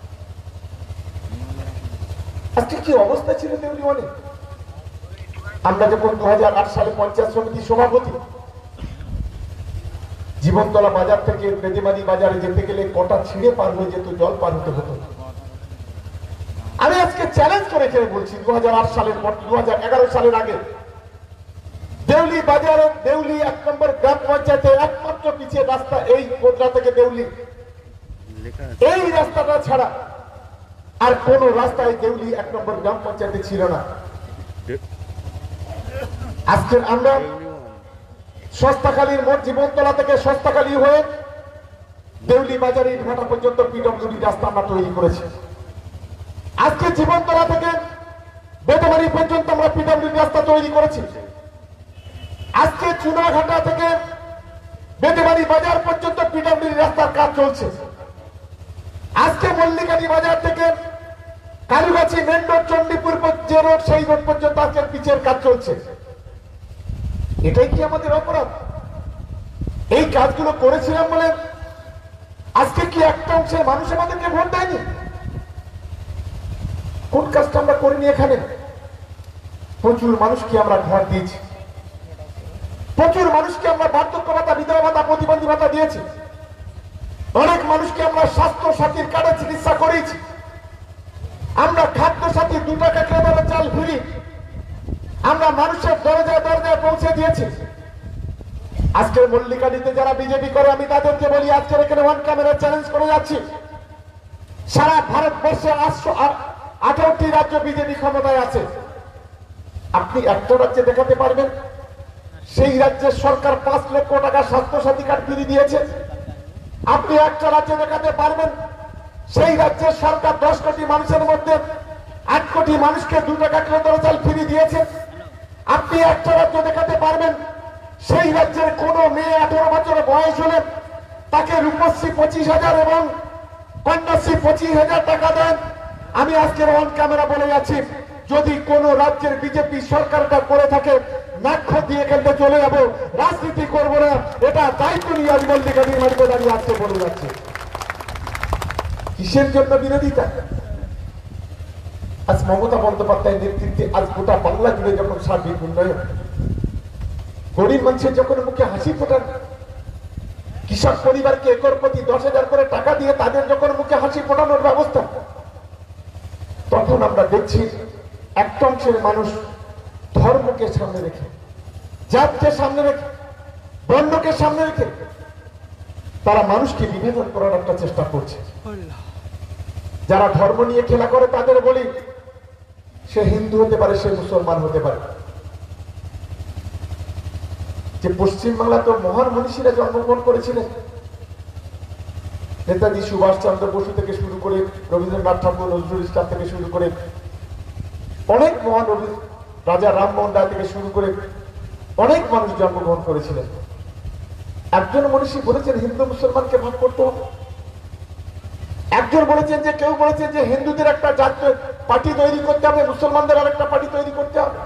আজকে কি অবস্থা ছিল দেউলি ওয়ানে? আমরা যখন দু হাজার আট সালে পঞ্চায়েত সমিতির সভাপতি, জীবনতলা বাজার থেকে বেদিমারি বাজারে যেতে গেলে কটা ছিঁড়ে পার হয়ে যেত, জল পার হতে হতো। আমি আজকে চ্যালেঞ্জ করে খেয়ে বলছি, দু হাজার আট সালের পর দু হাজার এগারো সালের আগে দেউলি বাজারে দেউলি এক নম্বর গ্রাম পঞ্চায়েতে একমাত্র পিছিয়ে রাস্তা এই কোদরা থেকে দেউলি, এই রাস্তাটা ছাড়া আর কোন রাস্তায় দেউলি এক নম্বর গ্রাম পঞ্চায়েতে ছিল না। আজকে আমরা সস্তাখালীর মোট জীবনতলা থেকে সস্তাখালী হয়ে দেউলি বাজারে ইটভাটা পর্যন্ত পিডব্লিউডি রাস্তা আমরা তৈরি করেছি। আজকে জীবনতলা থেকে বেতমারি পর্যন্ত আমরা পিডব্লিউডি রাস্তা তৈরি করেছি। আজকে চুনাঘাটা থেকে বেতমারি বাজার পর্যন্ত পিডব্লিউডি রাস্তার কাজ চলছে। আজকে মল্লিকানি বাজার থেকে কালুগাছি মেন রোড চণ্ডীপুর যে রোড সেই রোড পর্যন্ত আজকে পিচের কাজ চলছে। এটাই কি আমাদের অপরাধ? এই কাজগুলো করেছিলাম বলে আজকে কি একটা অংশের মানুষ আমাদেরকে ভোট দেয়নি? কোন কাজটা আমরা করিনি এখানে? প্রচুর মানুষকে আমরা ঘর দিয়েছি, প্রচুর মানুষকে আমরা বার্ধক্য ভাতা, বিধবা ভাতা, প্রতিবন্ধী ভাতা দিয়েছি, অনেক মানুষকে আমরা স্বাস্থ্য সাথীর কার্ডে চিকিৎসা করেছি, আমরা খাদ্য সাথী দু টাকা কেবল চাল ফ্রি আমরা মানুষের দরজায় দরজায় পৌঁছে দিয়েছি। আজকের মল্লিকাডিতে যারা বিজেপি করে আমি তাদেরকে বলি, আজকের এখানে ওয়ান ক্যামেরা চ্যালেঞ্জ করে যাচ্ছি, সারা ভারতবর্ষে আঠারোটি রাজ্য বিজেপি ক্ষমতায় আছে, আপনি একটা রাজ্যে দেখাতে পারবেন সেই রাজ্যের সরকার পাঁচ লক্ষ টাকা স্বাস্থ্য সাথী কার্ড ফ্রি দিয়েছে? আপনি একটা রাজ্যে দেখাতে পারবেন সেই রাজ্যের সরকার দশ কোটি মানুষের মধ্যে আট কোটি মানুষকে দু টাকা করে চাল ফ্রি দিয়েছে? আপনি একটা রাজ্য দেখাতে পারবেন সেই রাজ্যের কোন মেয়ে আঠারো বছর বয়স হলে তাকে রূপশ্রী পঁচিশ হাজার এবং কন্যাশ্রী পঁচিশ হাজার টাকা দেন? আমি আজকের অন ক্যামেরা বলে যাচ্ছি, যদি কোন রাজ্যের বিজেপি সরকারটা করে থাকে নাক্ষ দিয়ে খেলতে চলে যাবো, রাজনীতি করবো না, এটা দায়িত্ব নিয়ে আজ মল্লিকার্জুন মাটিতে দাঁড়িয়ে আসতে বলে যাচ্ছে। কিসের জন্য বিরোধিতা? আজ মমতা বন্দ্যোপাধ্যায়ের নেতৃত্বে আজ গোটা বাংলা জুড়ে যখন সার্বিক উন্নয়ন, গরিব মানুষের যখন মুখে হাসি ফোটান, কৃষক পরিবারকে একর প্রতি দশ হাজার করে টাকা দিয়ে তাদের যখন মুখে হাসি ফোটানোর ব্যবস্থা, তখন আমরা দেখছি একটা অংশের মানুষ ধর্মকে সামনে রেখে, জাতকে সামনে রেখে, বর্ণকে সামনে রেখে তারা মানুষকে বিভাজন করার একটা চেষ্টা করছে। যারা ধর্ম নিয়ে খেলা করে তাদের বলি, সে হিন্দু হতে পারে, সে মুসলমান হতে পারে। যে পশ্চিমবাংলা তো মহান মনীষীরা জন্মগ্রহণ করেছিলেন, নেতাজি সুভাষ চন্দ্র বসু থেকে শুরু করে রবীন্দ্রনাথ ঠাকুর, নজরুল ইসলাম থেকে শুরু করে অনেক মহান রাজা রামমোহন রায় থেকে শুরু করে অনেক মানুষ জন্মগ্রহণ করেছিলেন। একজন মনীষী বলেছেন হিন্দু মুসলমানকে ভাগ করতে হবে। একজন বলেছেন যে, কেউ বলেছেন যে হিন্দুদের একটা জাতীয় পার্টি তৈরি করতে হবে, মুসলমানদের আর একটা পার্টি তৈরি করতে হবে।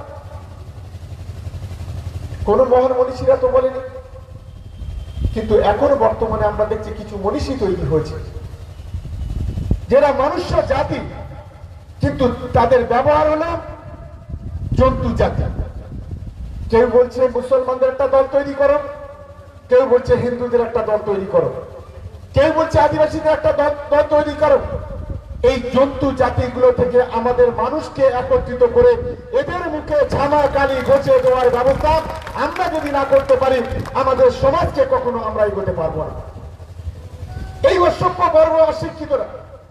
কোন মহান মনীষীরা তো বলেনি, কিন্তু এখনো বর্তমানে আমরা দেখছি কিছু মনীষী তৈরি হয়েছে যারা মনুষ্য জাতি, কিন্তু তাদের ব্যবহার হলো জন্তু জাতি। কেউ বলছে মুসলমানদের একটা দল তৈরি করো, কেউ বলছে হিন্দুদের একটা দল তৈরি করো, কেউ বলছে আদিবাসীদের একটা দল তৈরি করো। এই জন্তু জাতিগুলো থেকে আমাদের মানুষকে একত্রিত করে এদের মুখে ঝামা কালি ঘষে দেওয়ার ব্যবস্থা আমরা যদি না করতে পারি, আমাদের সমাজকে কখনো আমরা এগোতে পারবো না। এই অসভ্য বর্গ অশিক্ষিতরা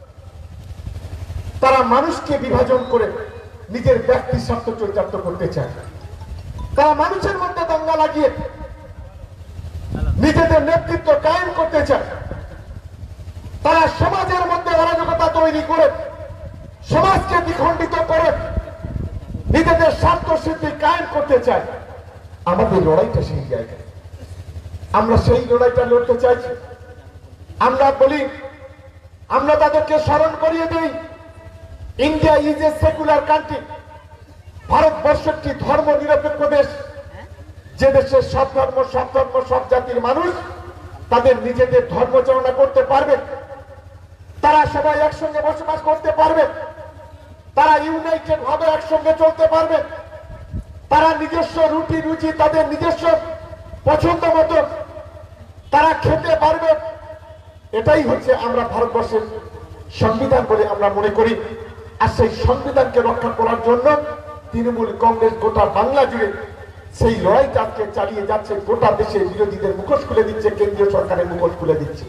তারা মানুষকে বিভাজন করে নিজের ব্যক্তি স্বার্থ চরিতার্থ করতে চায়। তারা মানুষের মধ্যে দাঙ্গা লাগিয়ে নিজেদের নেতৃত্ব কায়েম করতে চায়। তারা সমাজের মধ্যে অরাজকতা তৈরি করে সমাজকে দ্বিখণ্ডিত করে নিজেদের স্বার্থ সিদ্ধি কায়েম করতে চায়। আমাদের লড়াইটা সেই জায়গায়, আমরা সেই লড়াইটা লড়তে চাইছি। আমরা বলি, আমরা তাদেরকে স্মরণ করিয়ে দিই, India is a secular country. ভারতবর্ষ একটি ধর্ম নিরপেক্ষ দেশ, যে দেশে সব ধর্ম, সব ধর্ম, সব জাতির মানুষ তাদের নিজেদের ধর্ম চালনা করতে পারবে, তারা সবাই একসঙ্গে বসবাস করতে পারবে, তারা ইউনাইটেড ভাবে একসঙ্গে চলতে পারবে, তারা নিজস্ব রুটি রুচি তাদের নিজস্ব পছন্দ মতো তারা খেতে পারবে। এটাই হচ্ছে আমরা ভারতবর্ষের সংবিধান বলে আমরা মনে করি। আর সেই সংবিধানকে রক্ষা করার জন্য তৃণমূল কংগ্রেস গোটা বাংলা জুড়ে সেই লড়াইটা আজকে চালিয়ে যাচ্ছে। গোটা দেশে বিরোধীদের মুখোশ খুলে দিচ্ছে, কেন্দ্রীয় সরকারের মুখোশ খুলে দিচ্ছে।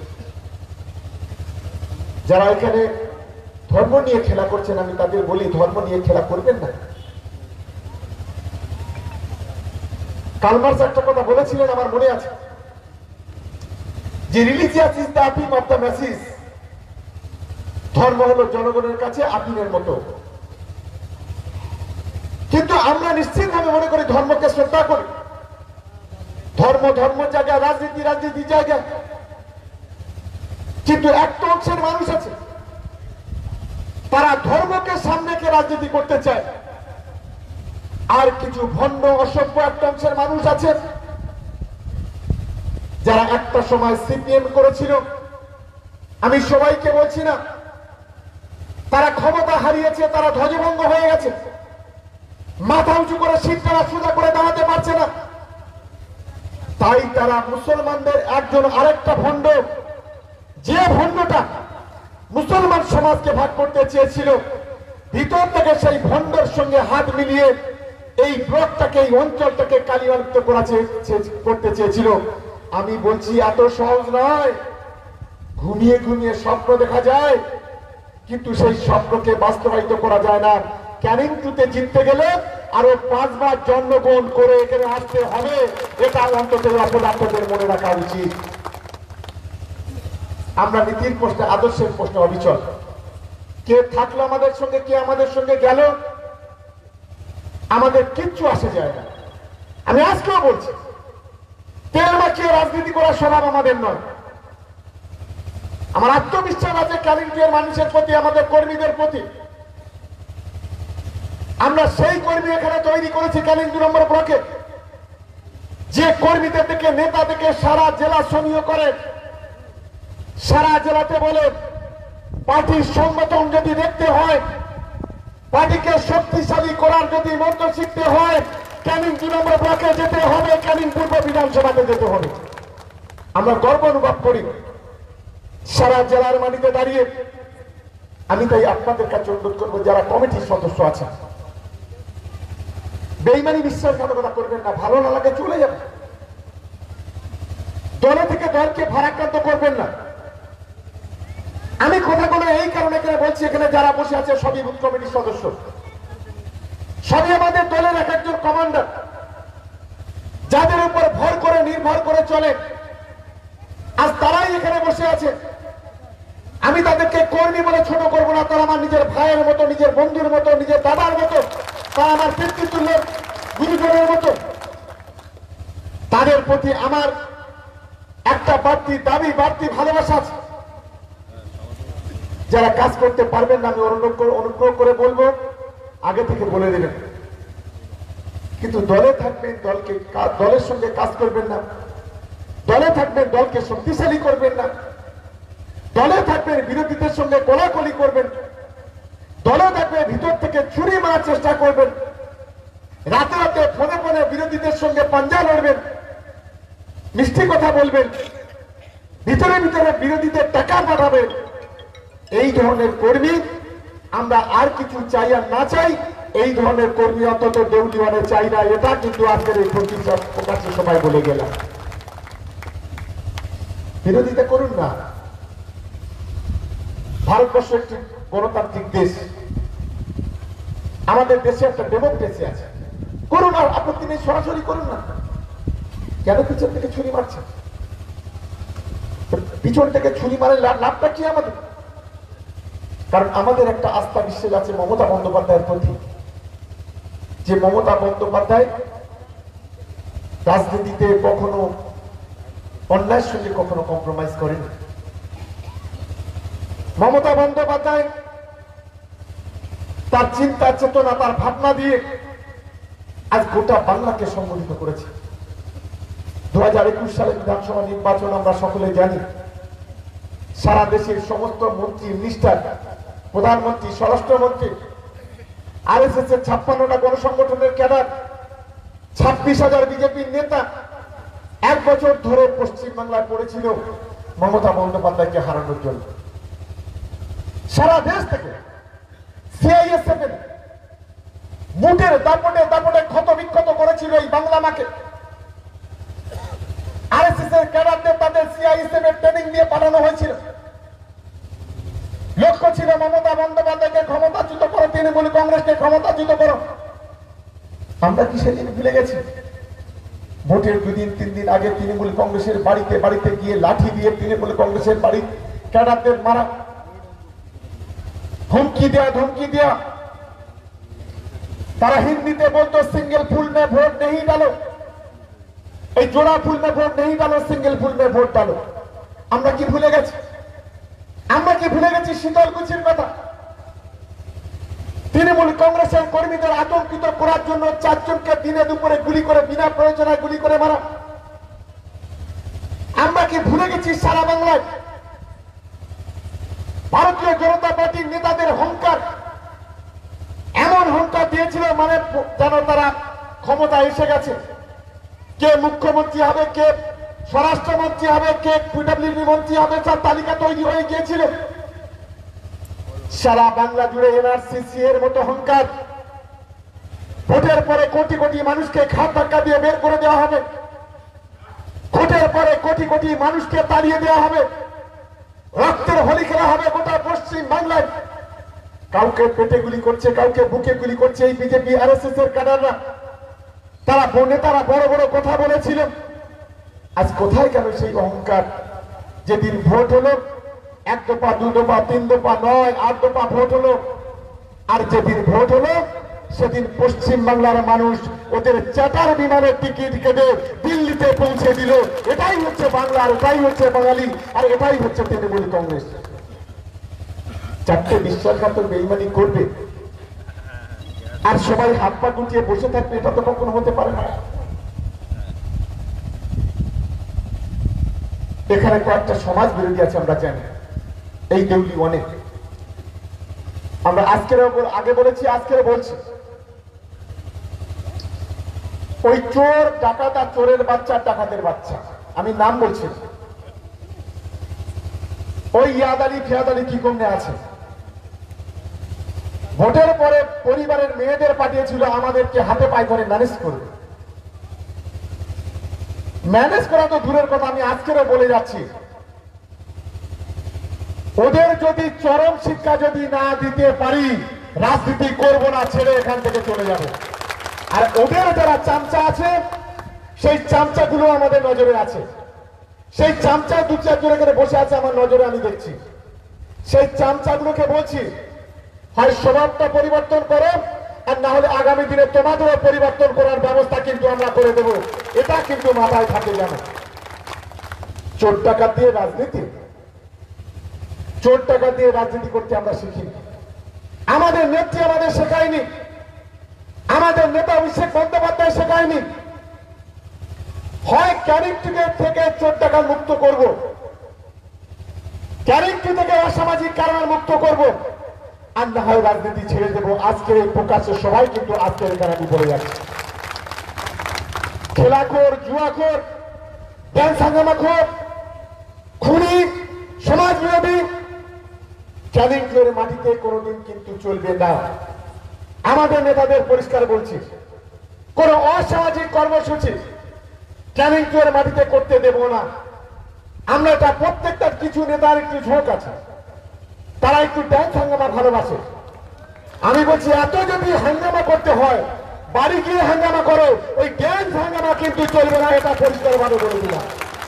যারা এখানে ধর্ম নিয়ে খেলা করছেন, আমি তাদের বলি, ধর্ম নিয়ে খেলা করবেন না। কালমার্স একটা কথা বলেছিলেন, আমার মনে আছে, যে religious is the opium of the masses. ধর্ম হলো জনগণের কাছে আপিমের মতো। কিন্তু আমরা নিশ্চিতভাবে মনে করি ধর্মকে শ্রদ্ধা করি। ধর্ম ধর্ম জায়গায়, রাজনীতি রাজনীতি জায়গায়। কিন্তু একটা অংশের মানুষ আছে, তারা ধর্মকে সামনে রেখে রাজনীতি করতে চায়। আর কিছু ভণ্ড অসভ্য একটা অংশের মানুষ আছে, যারা একটা সময় সিপিএম করেছিল। আমি সবাইকে বলছি না, তারা ক্ষমতা হারিয়েছে, তারা ধ্বজভঙ্গ হয়ে গেছে, মাথা উঁচু করে শীতকালা সোজা করে দাঁড়াতে পারছে না। তাই তারা মুসলমানদের একজন আরেকটা ভণ্ড, যে ভণ্ডটা মুসলমান সমাজকে ভাগ করতে চেয়েছিল, ভিতর থেকে সেই ভণ্ডের সঙ্গে হাত মিলিয়ে এই ব্লকটাকে, এই অঞ্চলটাকে কালিমালিপ্ত করা করতে চেয়েছিল। আমি বলছি এত সহজ নয়। ঘুমিয়ে ঘুমিয়ে স্বপ্ন দেখা যায়, কিন্তু সেই স্বপ্নকে বাস্তবায়িত করা যায় না। ক্যানিং টুতে জিততে গেলে আরো পাঁচবার জন্মগ্রহণ করে এখানে আসতে হবে, এটা অন্তত অপদার্থদের মনে রাখা উচিত। আমরা নীতির প্রশ্নে, আদর্শের প্রশ্নে অবিচল। কে থাকলো আমাদের সঙ্গে, কে আমাদের সঙ্গে গেল, আমাদের কিচ্ছু আসে যায় না। আমি আজকেও বলছি, তেল মাখিয়ে রাজনীতি করার স্বভাব আমাদের নয়। আমার আত্মবিশ্বাস আছে ক্যানিংটুয়ের মানুষের প্রতি, আমাদের কর্মীদের প্রতি। আমরা সেই কর্মী এখানে তৈরি করেছি ক্যানিং দুই নম্বর ব্লকে, যে কর্মীদের থেকে, নেতা থেকে সারা জেলা সমীহ করে, সারা জেলাতে বলে পার্টির সংগঠন যদি দেখতে হয়, পার্টিকে শক্তিশালী করার যদি মন্ত্র শিখতে হয়, ক্যানিং দুই নম্বর ব্লকে যেতে হবে, ক্যানিং পূর্ব বিধানসভাতে যেতে হবে। আমরা গর্ব অনুভব করি সারা জেলার মাটিতে দাঁড়িয়ে। আমি তাই আপনাদের কাছে অনুরোধ করবো, যারা কমিটির সদস্য আছেন, বেইমানি বিশ্বাসঘাতকতা করবেন না। ভালো না লাগে চলে যাবেন, দলে থেকে দলকে ভারাক্রান্ত করবেন না। আমি কথাগুলো এই কারণে এখানে বলছি, এখানে যারা বসে আছে সবই বুথ কমিটির সদস্য, সবই আমাদের দলের এক একজন কমান্ডার, যাদের উপর ভর করে নির্ভর করে চলে। আজ তারাই এখানে বসে আছে। আমি তাদেরকে কর্মী বলে ছোট করবো না, তারা আমার নিজের ভাইয়ের মতো, নিজের বন্ধুর মতো, নিজের দাদার মতো, তারা আমার পিতৃতুল্য গুরুজনের মতো। তাদের প্রতি আমার একটা বাড়তি দাবি, বাড়তি ভালোবাসা আছে। যারা কাজ করতে পারবেন না, আমি অনুগ্রহ করে বলবো, আগে থেকে বলে দেবেন। কিন্তু দলে থাকবেন, দলকে দলের সঙ্গে কাজ করবেন না। দলে থাকবেন, দলকে শক্তিশালী করবেন না। দলে থাকবেন, বিরোধীদের সঙ্গে কোলাকুলি করবেন। দলে থাকবে, ভিতর থেকে ছুরি মারার চেষ্টা করবেন। রাতে রাতে ফোনে ফোনে বিরোধীদের সঙ্গে পাঞ্জা লড়বেন, মিষ্টি কথা বলবেন, ভিতরে ভিতরে বিরোধীদের টাকা পাঠাবেন। এই ধরনের কর্মী আমরা আর কিছু চাই আর না চাই, এই ধরনের কর্মী অন্তত দেউলিওয়ানে চাই না। এটা কিন্তু আজকের এই প্রকাশের সময় বলে গেলাম। বিরোধিতা করুন না। ভারতবর্ষ একটি গণতান্ত্রিক দেশ, আমাদের দেশে একটা ডেমোক্রেসি আছে। করুন, আর আপত্তি নেই, সরাসরি করুন না। কেন পিছন থেকে ছুরি মারছেন? পিছন থেকে ছুরি মারে লাভটা কি আমাদের? কারণ আমাদের একটা আস্থা বিশ্বাস আছে মমতা বন্দ্যোপাধ্যায়ের প্রতি, যে মমতা বন্দ্যোপাধ্যায় রাজনীতিতে কখনো অন্যায়ের সঙ্গে কখনো কম্প্রোমাইজ করেন। মমতা বন্দ্যোপাধ্যায় তার চিন্তা চেতনা, তার ভাবনা দিয়ে আজ গোটা বাংলাকে সংগঠিত করেছে। দু হাজার একুশ সালের বিধানসভা নির্বাচন আমরা সকলে জানি। সারা দেশের সমস্ত মন্ত্রী, মিনিস্টার, প্রধানমন্ত্রী, স্বরাষ্ট্রমন্ত্রী, আর এস এস এর ছাপ্পান্নটা গণসংগঠনের ক্যাডার, ছাব্বিশ হাজার বিজেপির নেতা এক বছর ধরে পশ্চিমবাংলায় পড়েছিল মমতা বন্দ্যোপাধ্যায়কে হারানোর জন্য। সারা দেশ থেকে সিআইএসএফ এর বুটের দাপটে দাপটে ক্ষত বিক্ষত করেছিল এই বাংলা মাকে। আর এস এস এর ক্যাডারদের তাদের সিআইএসএফ এর ট্রেনিং দিয়ে পাঠানো হয়েছিল। লক্ষ্য ছিল মমতা বন্দ্যোপাধ্যায়কে ক্ষমতাচ্যুত করো, তৃণমূল কংগ্রেসকে ক্ষমতাচ্যুত করো। আমরা কি সেদিন ভুলে গেছি? ভোটের দুদিন তিন দিন আগে তৃণমূল কংগ্রেসের বাড়িতে বাড়িতে গিয়ে লাঠি দিয়ে তৃণমূল কংগ্রেসের বাড়ি ক্যাডারদের মারা, ধমকি দেয়া ধমকি দেয়া। তারা হিন্দিতে বলতো সিঙ্গেল ফুল মে ভোট নেই ডালো, এই জোড়া ফুল মে ভোট নেই ডালো, সিঙ্গেল ফুল মে ভোট ডালো। আমরা কি ভুলে গেছি? আমরা কি ভুলে গেছি শীতলকুচির কথা? তৃণমূল কংগ্রেসের কর্মীদের আতঙ্কিত করার জন্য চারজনকে দিনে দুপুরে গুলি করে, বিনা প্রয়োজনে গুলি করে মারা। আমরা কি ভুলে গেছি সারা বাংলায় ভারতীয় জনতা পার্টির নেতাদের হংকার, এমন হংকার দিয়েছিল মানে যেন তারা ক্ষমতা এসে গেছে, কে মুখ্যমন্ত্রী হবে, কে স্বরাষ্ট্রমন্ত্রী হবে, কে পিডব্লিউডি মন্ত্রী হবে, তার তালিকা তৈরি হয়ে গিয়েছিল। সারা বাংলা জুড়ে এনআরসিসি এর মতো হংকার, ভোটের পরে কোটি কোটি মানুষকে ঘাট ধাক্কা দিয়ে বের করে দেওয়া হবে, ভোটের পরে কোটি কোটি মানুষকে তাড়িয়ে দেওয়া হবে, রক্তের হোলি খেলা হবে গোটা পশ্চিম বাংলায়। কাউকে পেটে গুলি করছে, কাউকে বুকে গুলি করছে এই বিজেপি আর এস এস এর ক্যাডাররা। তারা নেতারা বড় বড় কথা বলেছিল, আজ কোথায় গেল সেই অহংকার? যেদিন ভোট হলো এক দফা, দু দফা, তিন দফা নয়, আট দফা ভোট হলো, আর যেদিন ভোট হলো সেদিন পশ্চিম বাংলার মানুষ ওদের চাটার বিমানের টিকিট কেটে দিল্লিতে পৌঁছে দিল। এটাই হচ্ছে বাংলা, আর এটাই হচ্ছে বাঙালি, আর এটাই হচ্ছে তৃণমূল কংগ্রেস। চারটে বিশ্বাসঘাতক বেইমানি করবে আর সবাই হাত পা গুটিয়ে বসে থাকবে, এটা তো কখনো হতে পারে না। এখানে কয়েকটা সমাজ বিরোধী আছে, আমরা জানি এই দেউলি অনেক। আমরা আজকের আগে বলেছি, আজকের বলছি, ওই চোর ডাকাত আর চোরের বাচ্চা, ডাকাতের বাচ্চা, আমি নাম বলছি, ওই ইয়াদ আলী ফিয়াদ আলী কি কমনে আছে। ভোটের পরে পরিবারের মেয়েদের পাঠিয়েছিল আমাদেরকে হাতে পায়ে করে ম্যানেজ করবে। ম্যানেজ করা তো দূরের কথা, আমি আজকেরও বলে যাচ্ছি, ওদের যদি চরম শিক্ষা যদি না দিতে পারি, রাজনীতি করব না, ছেড়ে এখান থেকে চলে যাব। আর ওদের যারা চামচা আছে, সেই চামচাগুলো আমাদের নজরে আছে। সেই চামচা দু চারজন এখানে বসে আছে আমার নজরে, আমি দেখছি। সেই চামচাগুলোকে বলছি, হয় স্বভাবটা পরিবর্তন করো, আর না হলে আগামী দিনে তোমাদেরও পরিবর্তন করার ব্যবস্থা কিন্তু আমরা করে দেব। এটা কিন্তু মাথায় থাকে যেন। চোর টাকা দিয়ে রাজনীতি, চোর টাকা দিয়ে রাজনীতি করতে আমরা শিখিনি। আমাদের নেত্রী আমাদের শেখায়নি, আমাদের নেতা অভিষেক বন্দ্যোপাধ্যায় শেখায়নি। হয় ক্যারেক্টার থেকে চোর টাকা মুক্ত করব, ক্যারেক্টার থেকে অসামাজিক কারণ মুক্ত করব, আর না হয় রাজনীতি ছেড়ে দেবো। আজকের এই প্রকাশ্যে সবাই কিন্তু আজকের এখানে আমি বলে যাচ্ছি, খেলাখোর, জুয়াখোর, ড্যান্স হাঙ্গামাখোর, খুনি, সমাজ বিরোধী চ্যালেঞ্জের মাটিতে কোনোদিন কিন্তু চলবে না। আমাদের নেতাদের পরিষ্কার বলছি, কোন অসামাজিক কর্মসূচি চ্যালেঞ্জের মাটিতে করতে দেব না আমরা। এটা প্রত্যেকটা কিছু নেতার একটু ঝোঁক আছে, তারা একটু ড্যান্স হাঙ্গামা ভালোবাসে। আমি বলছি, এত যদি হাঙ্গামা করতে হয়, বাড়ি গিয়ে হাঙ্গামা করো, ওই ড্যান্স হাঙ্গামা কিন্তু চলবে না, এটা পরিষ্কার ভাবে বলে দিলাম।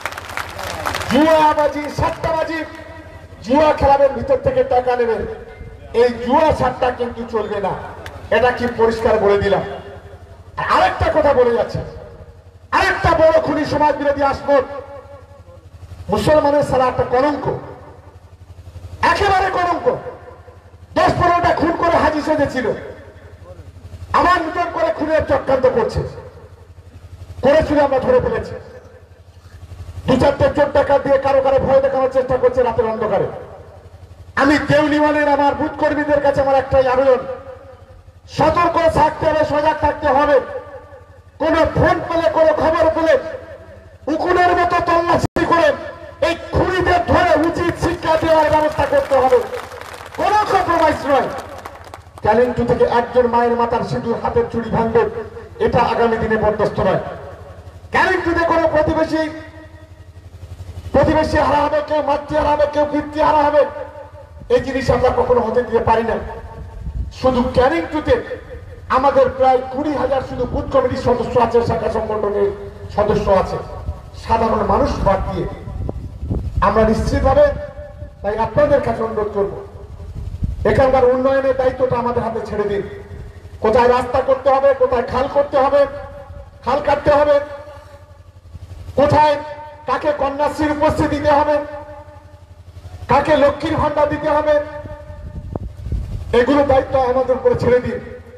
জুয়াবাজি, সাট্টাবাজি, জুয়া খেলাবেন, ভিতর থেকে টাকা নেবেন, এই জুয়া সাট্টা কিন্তু চলবে না, এটা কি পরিষ্কার বলে দিলাম। আরেকটা কথা বলে যাচ্ছে, আরেকটা বড় খুনি সমাজ বিরোধী আসমত, মুসলমানের সারা একটা কলঙ্ক, একেবারে কলঙ্ক। দশ পনেরোটা খুন করে হাজি সেজেছিল, আমার নতুন করে খুনের চক্রান্ত করছে, করেছিল, আমরা ধরে ফেলেছি। দু চারটে চোর টাকা দিয়ে কারো কারো ভয় দেখানোর চেষ্টা করছে রাতের অন্ধকারে। আমি দেউলিওয়ানের আমার বুথ কর্মীদের কাছে আমার একটাই আবেদন, সতর্ক থাকতে হবে, সজাগ থাকতে হবে। কোন ফোন পেলে, কোন খবর পেলে উকুনের মতো তল্লাশি করে এই খুনিদের ধরে উচিত শিক্ষা দেওয়ার ব্যবস্থা করতে হবে, কোন কম্প্রোমাইজ নয়। ক্যালেন্টু থেকে একজন মায়ের মাথার সিঁদুর, হাতের চুড়ি ভাঙবে, এটা আগামী দিনে বরদাস্ত নয়। ক্যালেন্টুতে কোনো প্রতিবেশী প্রতিবেশী হারা হবে, কেউ মাতৃ হারা হবে, কেউ পিতৃ হারা হবে, এই জিনিস আমরা কখনো হতে দিতে পারি না। শুধু ক্যানিংটুতে আমাদের প্রায় কুড়ি হাজার শুধু বুথ কমিটির সদস্য আছে, শাখা সংগঠনের সদস্য আছে, সাধারণ মানুষ বাদ দিয়ে। আমরা নিশ্চিতভাবে তাই আপনাদের কাছে অনুরোধ করব, এখানকার উন্নয়নের দায়িত্বটা আমাদের হাতে ছেড়ে দিন। কোথায় রাস্তা করতে হবে, কোথায় খাল করতে হবে, খাল কাটতে হবে, কোথায় কাকে কন্যাশ্রীর উপস্থিতি দিতে হবে, কাকে লক্ষ্মীর ভান্ডার দিতে হবে, এগুলো দায়িত্ব আমাদের উপরে ছেড়ে দিন।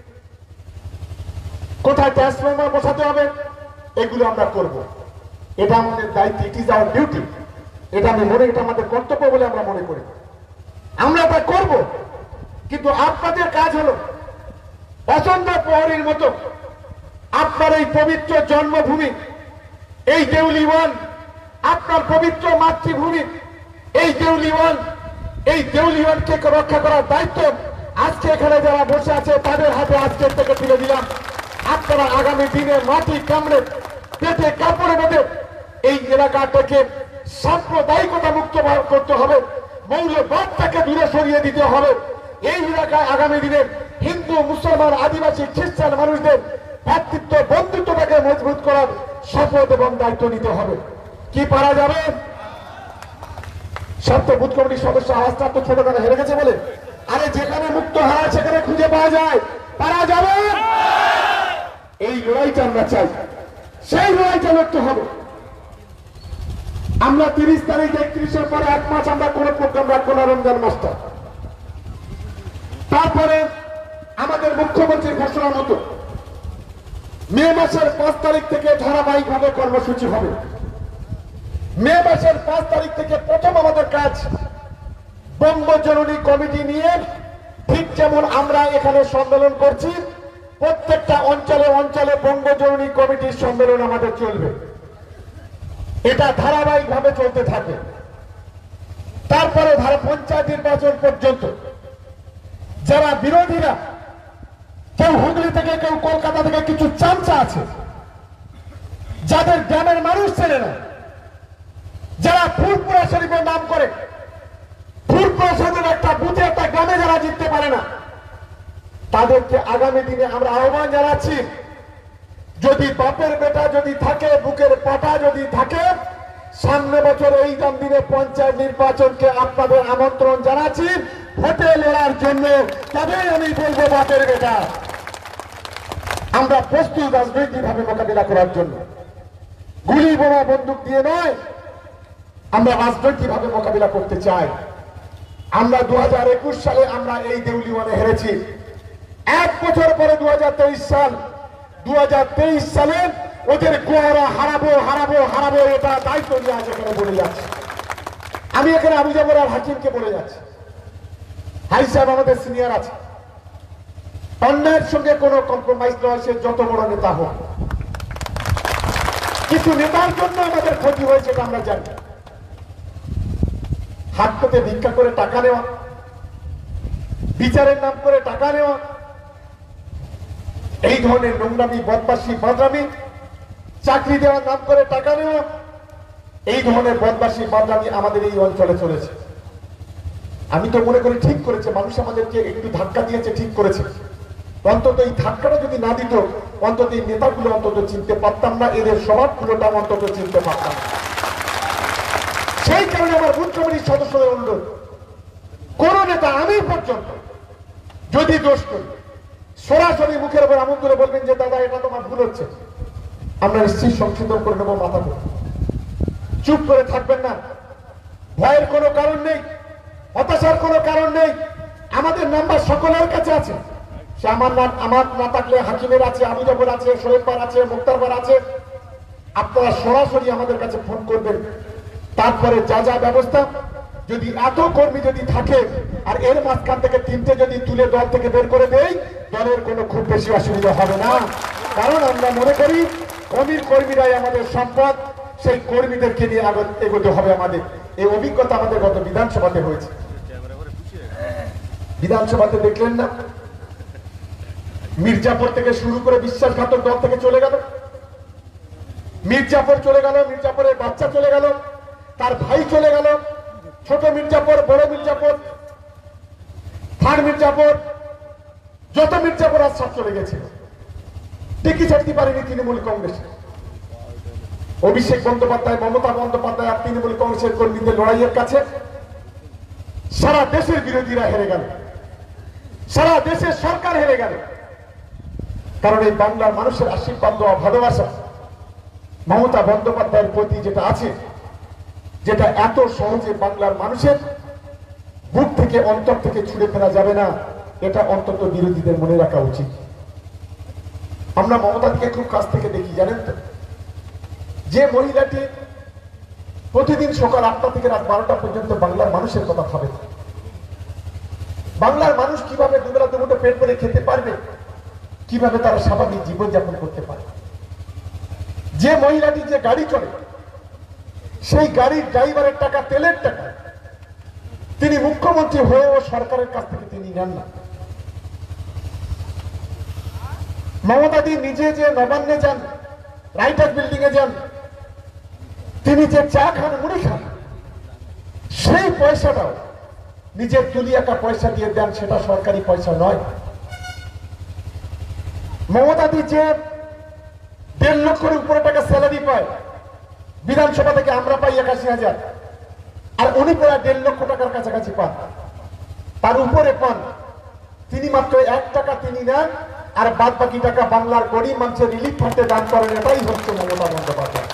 কোথায় ট্রান্সফরমার বসাতে হবে, এগুলো আমরা করব। এটা আমাদের দায়িত্ব, ইট ইজ আওয়ার ডিউটি। এটা আমি মনে, এটা আমাদের কর্তব্য বলে আমরা মনে করি। আমরা তা করব, কিন্তু আপনাদের কাজ হলো বসন্ত প্রহরীর মতো আপনার এই পবিত্র জন্মভূমি, এই দেউলিওয়ান, আপনার পবিত্র মাতৃভূমি, এই দেউলিওয়ান, এই দেউলিওয়ানকে রক্ষা করার দায়িত্ব আজকে এখানে যারা বসে আছে তাদের হাতে আজকের থেকে তুলে দিলাম। আপনারা আগামী দিনে মাটি কামড়ে পেটে কাপড়ে বেঁধে এই এলাকাটাকে সাম্প্রদায়িকতা মুক্ত করতে হবে, মৌলবাদটাকে দূরে সরিয়ে দিতে হবে। এই এলাকায় আগামী দিনে হিন্দু, মুসলমান, আদিবাসী, খ্রিস্টান মানুষদের ভাতৃত্ব বন্ধুত্বটাকে মজবুত করার শপথ এবং দায়িত্ব নিতে হবে। কি পারা যাবে? সব তো বুথ কমিটির সদস্য আওয়াজটা তো ছোটখাটো হেরে গেছে বলে, আরে যেখানে মুক্ত হারা সেখানে খুঁজে পাওয়া যায়, পারা যাবে। এই লড়াইটা আমরা চাই, সেই লড়াইটা লড়তে হবে। আমরা তিরিশ তারিখ একত্রিশের পরে এক মাস আমরা কোনো প্রোগ্রাম রাখবো না, রমজান মাসটা। তারপরে আমাদের মুখ্যমন্ত্রীর ঘোষণা মতো মে মাসের পাঁচ তারিখ থেকে ধারাবাহিক ভাবে কর্মসূচি হবে। মে মাসের পাঁচ তারিখ থেকে প্রথম আমাদের কাজ বঙ্গজননী কমিটি নিয়ে, ঠিক যেমন আমরা এখানে সম্মেলন করছি, প্রত্যেকটা অঞ্চলে অঞ্চলে বঙ্গজননী কমিটির সম্মেলন আমাদের চলবে। এটা ধারাবাহিক ভাবে চলতে থাকে। তারপরে ধারা পঞ্চায়েত নির্বাচন পর্যন্ত যারা বিরোধীরা, কেউ হুগলি থেকে, কেউ কলকাতা থেকে কিছু চামচা আছে যাদের গ্রামের মানুষ চেনে না, যারা ফুলপুরা শরীফের নাম করে ফুলপুরা শরীফের একটা বুথে একটা গ্রামে যারা জিততে পারে না, তাদেরকে আগামী দিনে আমরা আহ্বান জানাচ্ছি, যদি বাপের বেটা যদি থাকে, বুকের পাটা যদি থাকে, সামনে বছর এই দাম দিনে পঞ্চায়েত নির্বাচনকে আপনাদের আমন্ত্রণ জানাচ্ছি ভোটে লড়ার জন্য। তবে আমি বলবো বাপের বেটা, আমরা প্রস্তুত রাজনৈতিক ভাবে মোকাবিলা করার জন্য, গুলি বোমা বন্দুক দিয়ে নয়, আমরা রাজনৈতিক ভাবে মোকাবিলা করতে চাই। আমরা দু হাজার একুশ সালে আমরা এই দেউলিওয়ানে হেরেছি। এক বছর পরে দু হাজার তেইশ সাল, দু হাজার তেইশ সালে ওদের গোয়ারা হারাবো হারাবো হারাবো, এটা দায়িত্ব নিয়ে আজ এখানে বলে যাচ্ছে। আমি এখানে আবু জাফর আর হাকিমকে বলে যাচ্ছি, হাই সাহেব আমাদের সিনিয়র আছে, অন্যায়ের সঙ্গে কোনো কম্প্রোমাইজ নয়, সে যত বড় নেতা হোক। কিছু নেতার জন্য আমাদের ক্ষতি হয়েছে এটা আমরা জানি। হাত পেতে ভিক্ষা করে টাকা নেওয়া, বিচারের নাম করে টাকা নেওয়া, এই ধরনের নোংরামি, বদমাশি, বাদরামি, চাকরি দেওয়ার নাম করে টাকা নেওয়া, এই ধরনের বদমাশি, বাদরামি আমাদের এই অঞ্চলে চলেছে। আমি তো মনে করি ঠিক করেছে, মানুষ আমাদেরকে একটু ধাক্কা দিয়েছে, ঠিক করেছে। অন্তত এই ধাক্কাটা যদি না দিত, অন্তত এই নেতাগুলো অন্তত চিনতে পারতাম না, এদের স্বভাবগুলোটা অন্তত চিনতে পারতাম না। সেই কারণে আমার বুথ কমিটির সদস্যদের অনুরোধ, কোন নেতা আমি পর্যন্ত যদি দোষ করি, সরাসরি মুখের উপর আমন করে বলবেন যে দাদা এটা তোমার ভুল হচ্ছে, আমরা নিশ্চয়ই সংশোধন করে নেবো মাথা করে। চুপ করে থাকবেন না, ভয়ের কোনো কারণ নেই, হতাশার কোনো কারণ নেই। আমাদের নাম্বার সকলের কাছে আছে, সে আমার নাম আমার না থাকলে হাকিমের আছে, আবু জাফর আছে, শোয়েব বার আছে, মুক্তার বার আছে। আপনারা সরাসরি আমাদের কাছে ফোন করবেন। তারপরে যা যা ব্যবস্থা, যদি এত কর্মী যদি থাকে আর এর মাঝখান থেকে তিনটে যদি তুলে দল থেকে বের করে দেই, দলের কোনো খুব বেশি অসুবিধা হবে না। কারণ আমরা মনে করি কর্মীর কর্মীরাই আমাদের সম্পদ, সেই কর্মীদেরকে নিয়ে এগোতে হবে আমাদের। এই অভিজ্ঞতা আমাদের গত বিধানসভাতে হয়েছে। বিধানসভাতে দেখলেন না, মির্জাপুর থেকে শুরু করে বিশ্বাসঘাতক দল থেকে চলে গেল, মির্জাপুর চলে গেল, মির্জাপুরের বাচ্চা চলে গেল, তার ভাই চলে গেল, ছোট মির্জাপুর, বড় মির্জাপুর, থার্ড মির্জাপুর, যত মির্জাপুর আজ সব চলে গেছে। টিকি ছাড়তে পারেনি তৃণমূল কংগ্রেস। অভিষেক বন্দ্যোপাধ্যায়, মমতা বন্দ্যোপাধ্যায় আর তৃণমূল কংগ্রেসের কর্মীদের লড়াইয়ের কাছে সারা দেশের বিরোধীরা হেরে গেল, সারা দেশের সরকার হেরে গেল। কারণ এই বাংলার মানুষের আশীর্বাদ দেওয়া ভালোবাসা মমতা বন্দ্যোপাধ্যায়ের প্রতি যেটা আছে, যেটা এত সহজে বাংলার মানুষের বুক থেকে অন্তর থেকে ছুড়ে ফেলা যাবে না, এটা অন্তত বিরোধীদের মনে রাখা উচিত। আমরা মমতাকে খুব কাছ থেকে দেখি, জানেন তো, যে মহিলাটি প্রতিদিন সকাল আটটা থেকে রাত বারোটা পর্যন্ত বাংলার মানুষের কথা ভাবে, বাংলার মানুষ কিভাবে দুবেলা দুমুঠো পেট ভরে খেতে পারবে, কিভাবে তারা স্বাভাবিক জীবনযাপন করতে পারবে। যে মহিলাটি যে গাড়ি চলে, সেই গাড়ির ড্রাইভারের টাকা, তেলের টাকা তিনি মুখ্যমন্ত্রী হয়েও সরকারের কাছ থেকে তিনি নেন না। মমতাদি নিজে যে নবান্নে যান, রাইটার বিল্ডিং এ যান, তিনি যে চা খান, মুড়ি খান, সেই পয়সাটাও নিজের তুলি একা পয়সা দিয়ে দেন, সেটা সরকারি পয়সা নয়। মমতাদি যে দেড় লক্ষের উপরে টাকা স্যালারি পায়, বিধানসভা থেকে আমরা পাই একাশি হাজার, আর উনি প্রায় দেড় লক্ষ টাকার কাছাকাছি পান, তার উপরে পান। তিনি মাত্র এক টাকা তিনি নেন, আর বাদ বাকি টাকা বাংলার গরিব মানুষের রিলিফ ফান্ডে দান করেন। এটাই হচ্ছে মমতা বন্দ্যোপাধ্যায়।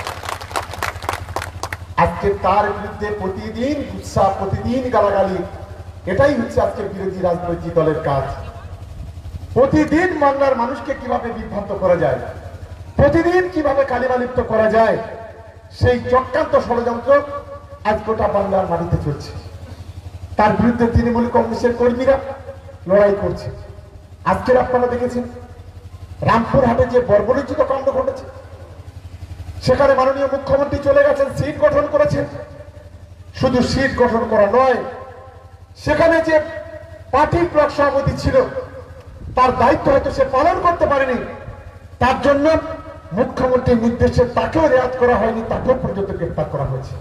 আজকে তার বিরুদ্ধে প্রতিদিন উৎসাহ, প্রতিদিন গালাগালি, এটাই হচ্ছে আজকে বিরোধী রাজনৈতিক দলের কাজ। প্রতিদিন বাংলার মানুষকে কিভাবে বিভ্রান্ত করা যায়, প্রতিদিন কিভাবে কালিমালিপ্ত করা যায়, সেই চক্রান্ত ষড়যন্ত্র আজ গোটা বাংলার মাটিতে চলছে। তার বিরুদ্ধে তৃণমূল কংগ্রেসের কর্মীরা লড়াই করছে। আজকের আপনারা দেখেছেন রামপুরহাটে যে বর্বরোচিত কাণ্ড ঘটেছে, সেখানে মাননীয় মুখ্যমন্ত্রী চলে গেছেন, সিট গঠন করেছেন। শুধু সিট গঠন করা নয়, সেখানে যে পার্টির ব্লক সভাপতি ছিল, তার দায়িত্ব হয়তো সে পালন করতে পারেনি, তার জন্য মুখ্যমন্ত্রীর নির্দেশে তাকেও রেয়াত করা হয়নি, তাকেও পর্যন্ত গ্রেপ্তার করা হয়েছে।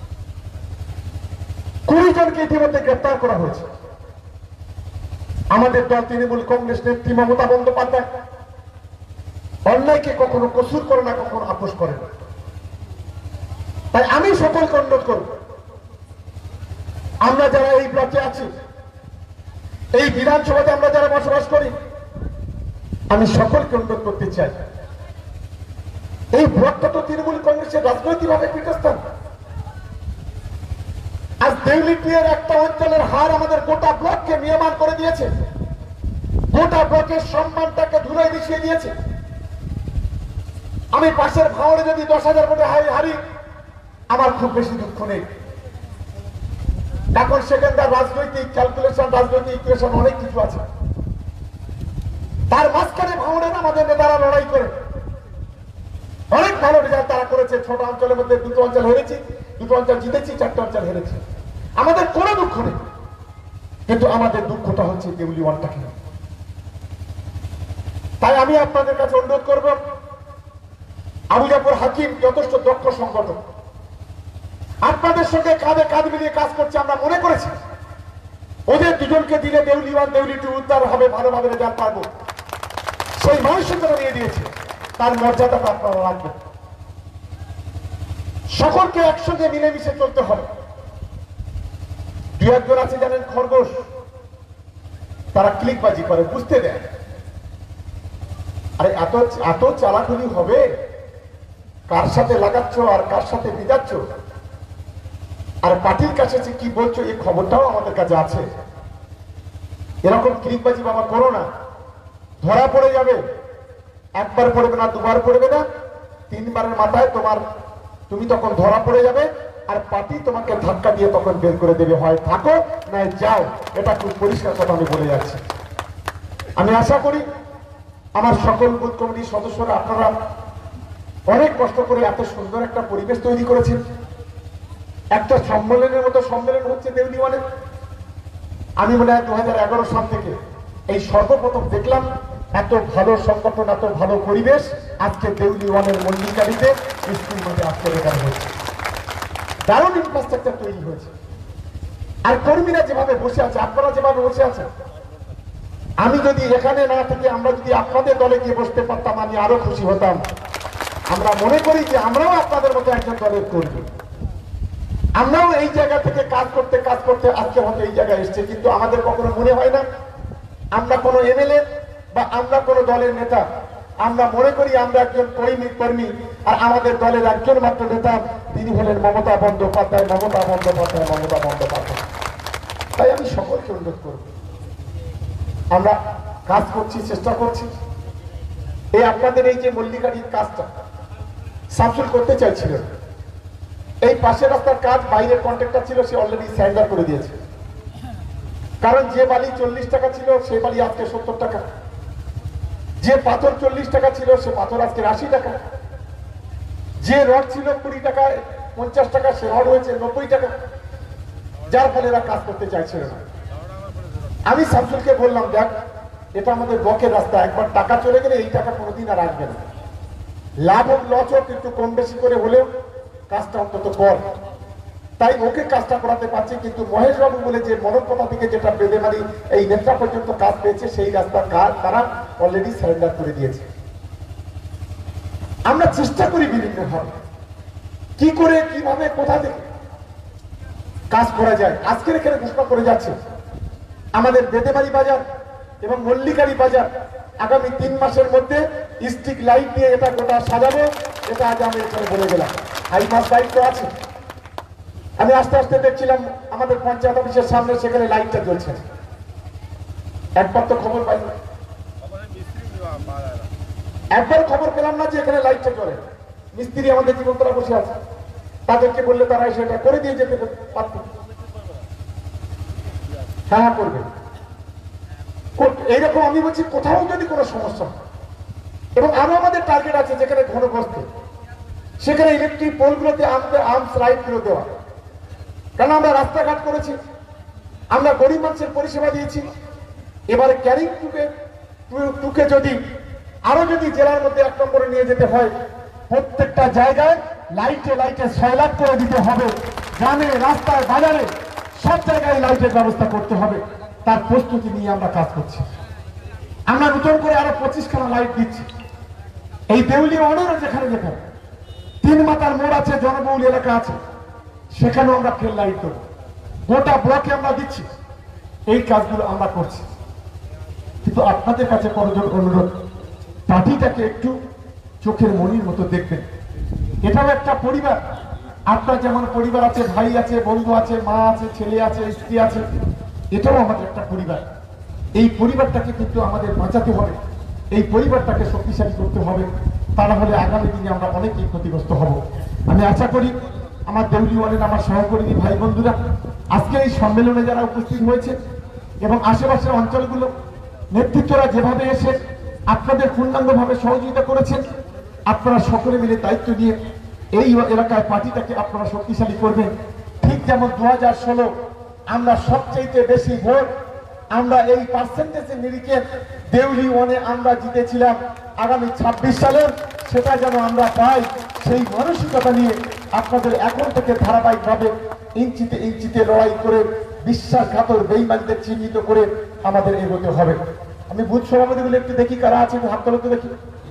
কুড়ি জনকে ইতিমধ্যে গ্রেপ্তার করা হয়েছে। আমাদের দল তৃণমূল কংগ্রেস নেত্রী মমতা বন্দ্যোপাধ্যায় অন্যায়কে কখনো কসুর করে না, কখনো আপোষ করে না। তাই আমি সকলকে অনুরোধ করব, আমরা যারা এই ব্লকে আছি, এই বিধানসভাতে আমরা যারা বসবাস করি, আমি সকলকে অনুরোধ করতে চাই, এই ব্লকটা তো তৃণমূল কংগ্রেসের রাজনৈতিকভাবে পীঠস্থান। আজ দেউলিটির একটা অঞ্চলের হার আমাদের গোটা ব্লককে নিয়মান করে দিয়েছে, গোটা ব্লকের সম্মানটাকে ধুলোয় মিশিয়ে দিয়েছে। আমি পাশের ভাঙড়ে যদি দশ হাজার ভোটে হারি, আমার খুব বেশি দুঃখ নেই, এখন সেখানকার রাজনৈতিক ক্যালকুলেশন, রাজনৈতিক ইকুয়েশন অনেক কিছু আছে। তার মাঝখানে ভাঙড়ের আমাদের নেতারা লড়াই করে অনেক ভালো রেজাল্ট তারা করেছে। ছোট অঞ্চলের মধ্যে দুটো অঞ্চল হেরেছি, দুটো অঞ্চল জিতেছি, চারটে অঞ্চল হেরেছি। আমাদের কোনো দুঃখ নেই, কিন্তু আমাদের দুঃখটা হচ্ছে দেউলি ওয়ানটাকে। তাই আমি আপনাদের কাছে অনুরোধ করব, আবু জাফর হাকিম যথেষ্ট দক্ষ সংগঠন, আপনাদের সঙ্গে কাঁধে কাঁধ মিলিয়ে কাজ করছে। আমরা মনে করেছি ওদের দুজনকে দিলে দেউলি ওয়ান দেউলি টু উদ্ধার হবে, ভালোভাবে রেজাল্ট পাবো। সেই মানুষের যারা নিয়ে দিয়েছে, তার মর্যাদাটা আপনারা রাখবেন। সকলকে একসঙ্গে মিলেমিশে চলতে হবে। দু একজন আছে জানেন খরগোশ, তারা ক্লিকবাজি করে, বুঝতে দেয়। আরে এত এত চালাকুলি হবে, কার সাথে লাগাচ্ছ আর কার সাথে বিজাচ্ছ, আর পার্টির কাছে কি বলছো, এই খবরটাও আমাদের কাছে আছে। এরকম ক্লিকবাজি বাবা করো না, ধরা পড়ে যাবে। একবার পড়বে না, দুবার পড়বে না, তিনবারের মাথায় তোমার তুমি তখন ধরা পড়ে যাবে, আর পার্টি তোমাকে ধাক্কা দিয়ে তখন বের করে দেবে, হয় থাকো না যাও। এটা খুব পরিষ্কার কথা আমি বলে যাচ্ছি। আমি আশা করি আমার সকল বুথ কমিটির সদস্যরা, আপনারা অনেক কষ্ট করে এত সুন্দর একটা পরিবেশ তৈরি করেছেন। একটা সম্মেলনের মতো সম্মেলন হচ্ছে দেউলি ওয়ানে। আমি মনে হয় দু হাজার এগারো সাল থেকে এই সর্বপ্রথম দেখলাম এত ভালো সংগঠন, এত ভালো পরিবেশ আজকে দেউলি ওয়ানের মল্লিকারিতে স্কুল মধ্যে আজকে দেখানো হচ্ছে। দারুণ ইনফ্রাস্ট্রাকচার তৈরি হয়েছে। আর কর্মীরা যেভাবে বসে আছে, আপনারা যেভাবে বসে আছেন, আমি যদি এখানে না থেকে আমরা যদি আপনাদের দলে গিয়ে বসতে পারতাম, আমি আরো খুশি হতাম। আমরা মনে করি যে আমরাও আপনাদের মতো একজন দলের কর্মী, আমরাও এই জায়গা থেকে কাজ করতে কাজ করতে আজকে হয়তো এই জায়গায় এসছে, কিন্তু আমাদের কখনো মনে হয় না আমরা কোনো এমএলএ বা আমরা কোনো দলের নেতা। আমরা মনে করি আমরা একজন কর্মী কর্মী আর আমাদের দলের একজন মাত্র নেতা, তিনি হলেন মমতা বন্দ্যোপাধ্যায়, মমতা বন্দ্যোপাধ্যায়, মমতা বন্দ্যোপাধ্যায়। তাই আমি সকলকে অনুরোধ করব, আমরা কাজ করছি, চেষ্টা করছি। এই আপনাদের এই যে মল্লিকারির কাজটা শামসুল করতে চাইছিলেন, এই পাশের রাস্তার কাজ বাইরের কন্ট্রাক্টর ছিল, সে অলরেডি স্যান্ডার করে দিয়েছে। কারণ যে বালি চল্লিশ টাকা ছিল সেই বালি আজকে সত্তর টাকা, যে পাথর চল্লিশ টাকা ছিল সে পাথর আজকে আশি টাকা, যে রড ছিল কুড়ি টাকায় পঞ্চাশ টাকা সে রড হয়েছে নব্বই টাকা, যার ফলে এরা কাজ করতে চাইছিল না। আমি শামসুলকে বললাম, দেখ এটা আমাদের ব্লকের রাস্তা, একবার টাকা চলে গেলে এই টাকা কোনোদিন আর আসবে না, লাভ হোক লস হোক একটু কম বেশি করে হলেও কাজটা অন্তত কর। তাই ওকে কাজটা করাতে পারছি, কিন্তু মহেশ বাবু বলে যে মনপতা থেকে যেটা বেঁধে মারি এই নেত্রা পর্যন্ত কাজ পেয়েছে সেই রাস্তার কাজ তারা অলরেডি সারেন্ডার করে দিয়েছে। আমরা চেষ্টা করি বিভিন্ন ভাবে কি করে কিভাবে কোথা থেকে কাজ করা যায়। আজকের এখানে ঘোষণা করে যাচ্ছে আমাদের বেদেবাড়ি বাজার এবং মল্লিকারি বাজার আগামী তিন মাসের মধ্যে স্ট্রিক লাইট দিয়ে এটা গোটা সাজাবো, এটা আজ আমি এখানে বলে গেলাম। হাই মাস লাইট তো আছে, আমি আস্তে আস্তে দেখছিলাম আমাদের পঞ্চায়েত অফিসের সামনে সেখানে লাইটটা জ্বলছে, একবার তো খবর পাই না, একবার খবর পেলাম না যে এখানে লাইটটা জ্বলে। মিস্ত্রি আমাদের জীবনতলা বসে আছে, তাদেরকে বললে তারা সেটা করে দিয়ে যেতে পারত। হ্যাঁ হ্যাঁ করবে। এইরকম আমি বলছি কোথাও যদি কোনো সমস্যা হয়, এবং আরো আমাদের টার্গেট আছে যেখানে ঘনবস্তি সেখানে ইলেকট্রিক পোলগুলোতে আমাদের আর্মস লাইট গুলো দেওয়া, কারণ আমরা রাস্তাঘাট করেছি, আমরা গরিব মানুষের পরিষেবা দিয়েছি। এবারে ক্যারিং টুকে টুকে যদি আরো যদি জেলার মধ্যে এক নম্বরে নিয়ে যেতে হয়, প্রত্যেকটা জায়গায় লাইটে লাইটে ছয় লাখ করে দিতে হবে, গ্রামে রাস্তায় বাজারে সব জায়গায় লাইটের ব্যবস্থা করতে হবে। তার প্রস্তুতি নিয়ে আমরা কাজ করছি। আমরা নতুন করে আরো পঁচিশ খানা লাইট দিচ্ছি এই দেউলি অনেরও যেখানে যেখানে তিন মাথার মোড় আছে, জনবহুল এলাকা আছে, সেখানেও আমরা ফেল লাইট দেবো, গোটা ব্লকে আমরা দিচ্ছি। এই কাজগুলো আমরা করছি, কিন্তু আপনাদের কাছে করজোর অনুরোধ, পার্টিটাকে একটু চোখের মনির মতো দেখবেন। এটাও একটা পরিবার, আপনার যেমন পরিবার আছে, ভাই আছে, বন্ধু আছে, মা আছে, ছেলে আছে, স্ত্রী আছে, এটাও আমাদের একটা পরিবার। এই পরিবারটাকে কিন্তু আমাদের বাঁচাতে হবে, এই পরিবারটাকে শক্তিশালী করতে হবে, তা না হলে আগামী দিনে আমরা অনেকেই ক্ষতিগ্রস্ত হব। আমি আশা করি আমার দেউলি ওয়ানের আমার সহকর্মী ভাই বন্ধুরা আজকের এই সম্মেলনে যারা উপস্থিত হয়েছে এবং আশেপাশের অঞ্চলগুলো নেতৃত্বরা যেভাবে এসে আপনাদের পূর্ণাঙ্গভাবে সহযোগিতা করেছেন, আপনারা সকলে মিলে দায়িত্ব নিয়ে এই এলাকায় পার্টিটাকে আপনারা শক্তিশালী করবেন। ঠিক যেমন দু হাজার ষোলো আমরা সবচেয়ে বেশি ভোট আমরা এই পার্সেন্টেজের নিরিখে দেউলি ওয়ানে আমরা জিতেছিলাম, আগামী ছাব্বিশ সালে সেটা যেন আমরা পাই, সেই মানসিকতা নিয়ে আপনাদের এখন থেকে ধারাবাহিকভাবে ইঞ্চিতে ইঞ্চিতে লড়াই করে বিশ্বাসঘাতক বেঈমানদের চিহ্নিত করে আমাদের এগোতে হবে। আমি বুথ সভাপতিগুলো একটু দেখি কারা আছে, হাত তোলাতে দেখি,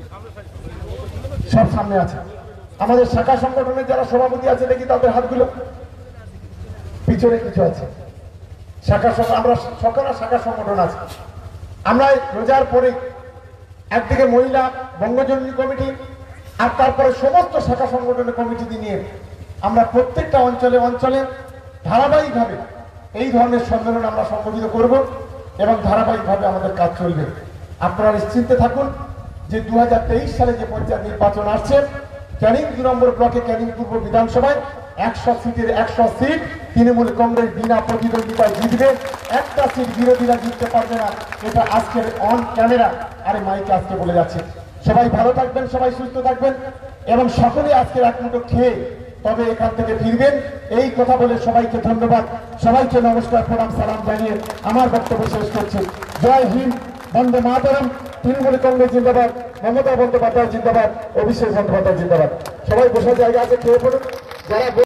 সব সামনে আছে। আমাদের শাখা সংগঠনের যারা সভাপতি আছে দেখি তাদের হাতগুলো, পিছনে কিছু আছে শাখা, আমরা সকাল শাখা সংগঠন আছে। আমরা রোজার পরে একদিকে মহিলা বঙ্গজননী কমিটি আর তারপরে সমস্ত শাখা সংগঠনের কমিটি নিয়ে আমরা প্রত্যেকটা অঞ্চলে অঞ্চলে ধারাবাহিকভাবে এই ধরনের সম্মেলন আমরা সংগঠিত করব এবং ধারাবাহিকভাবে আমাদের কাজ চলবে। আপনারা নিশ্চিন্তে থাকুন যে দু হাজার তেইশ সালে যে পঞ্চায়েত নির্বাচন আসছে, ক্যানিং দু নম্বর ব্লকে ক্যানিং পূর্ব বিধানসভায় একশো সিটের একশো সিট তৃণমূল কংগ্রেস বিনা প্রতিদ্বন্দ্বিতায় জিতবে, একটা সিট বিরোধীরা জিততে পারবে না। এটা আজকের অন ক্যামেরা আরে মাইকে আজকে বলে যাচ্ছে। সবাই ভালো থাকবেন, সবাই সুস্থ থাকবেন এবং সকলে আজকের এক মুঠো খেয়ে তবে এখান থেকে ফিরবেন, এই কথা বলে সবাইকে ধন্যবাদ, সবাইকে নমস্কার, প্রণাম, সালাম জানিয়ে আমার বক্তব্য শেষ করছি। জয় হিন্দ, বন্দে মাতরম, তৃণমূল কংগ্রেস জিন্দাবাদ, মমতা বন্দ্যোপাধ্যায় জিন্দাবাদ, অভিষেক বন্দ্যোপাধ্যায় জিন্দাবাদ। সবাই বসার জায়গা আছে, খেয়ে পড়ুন। যারা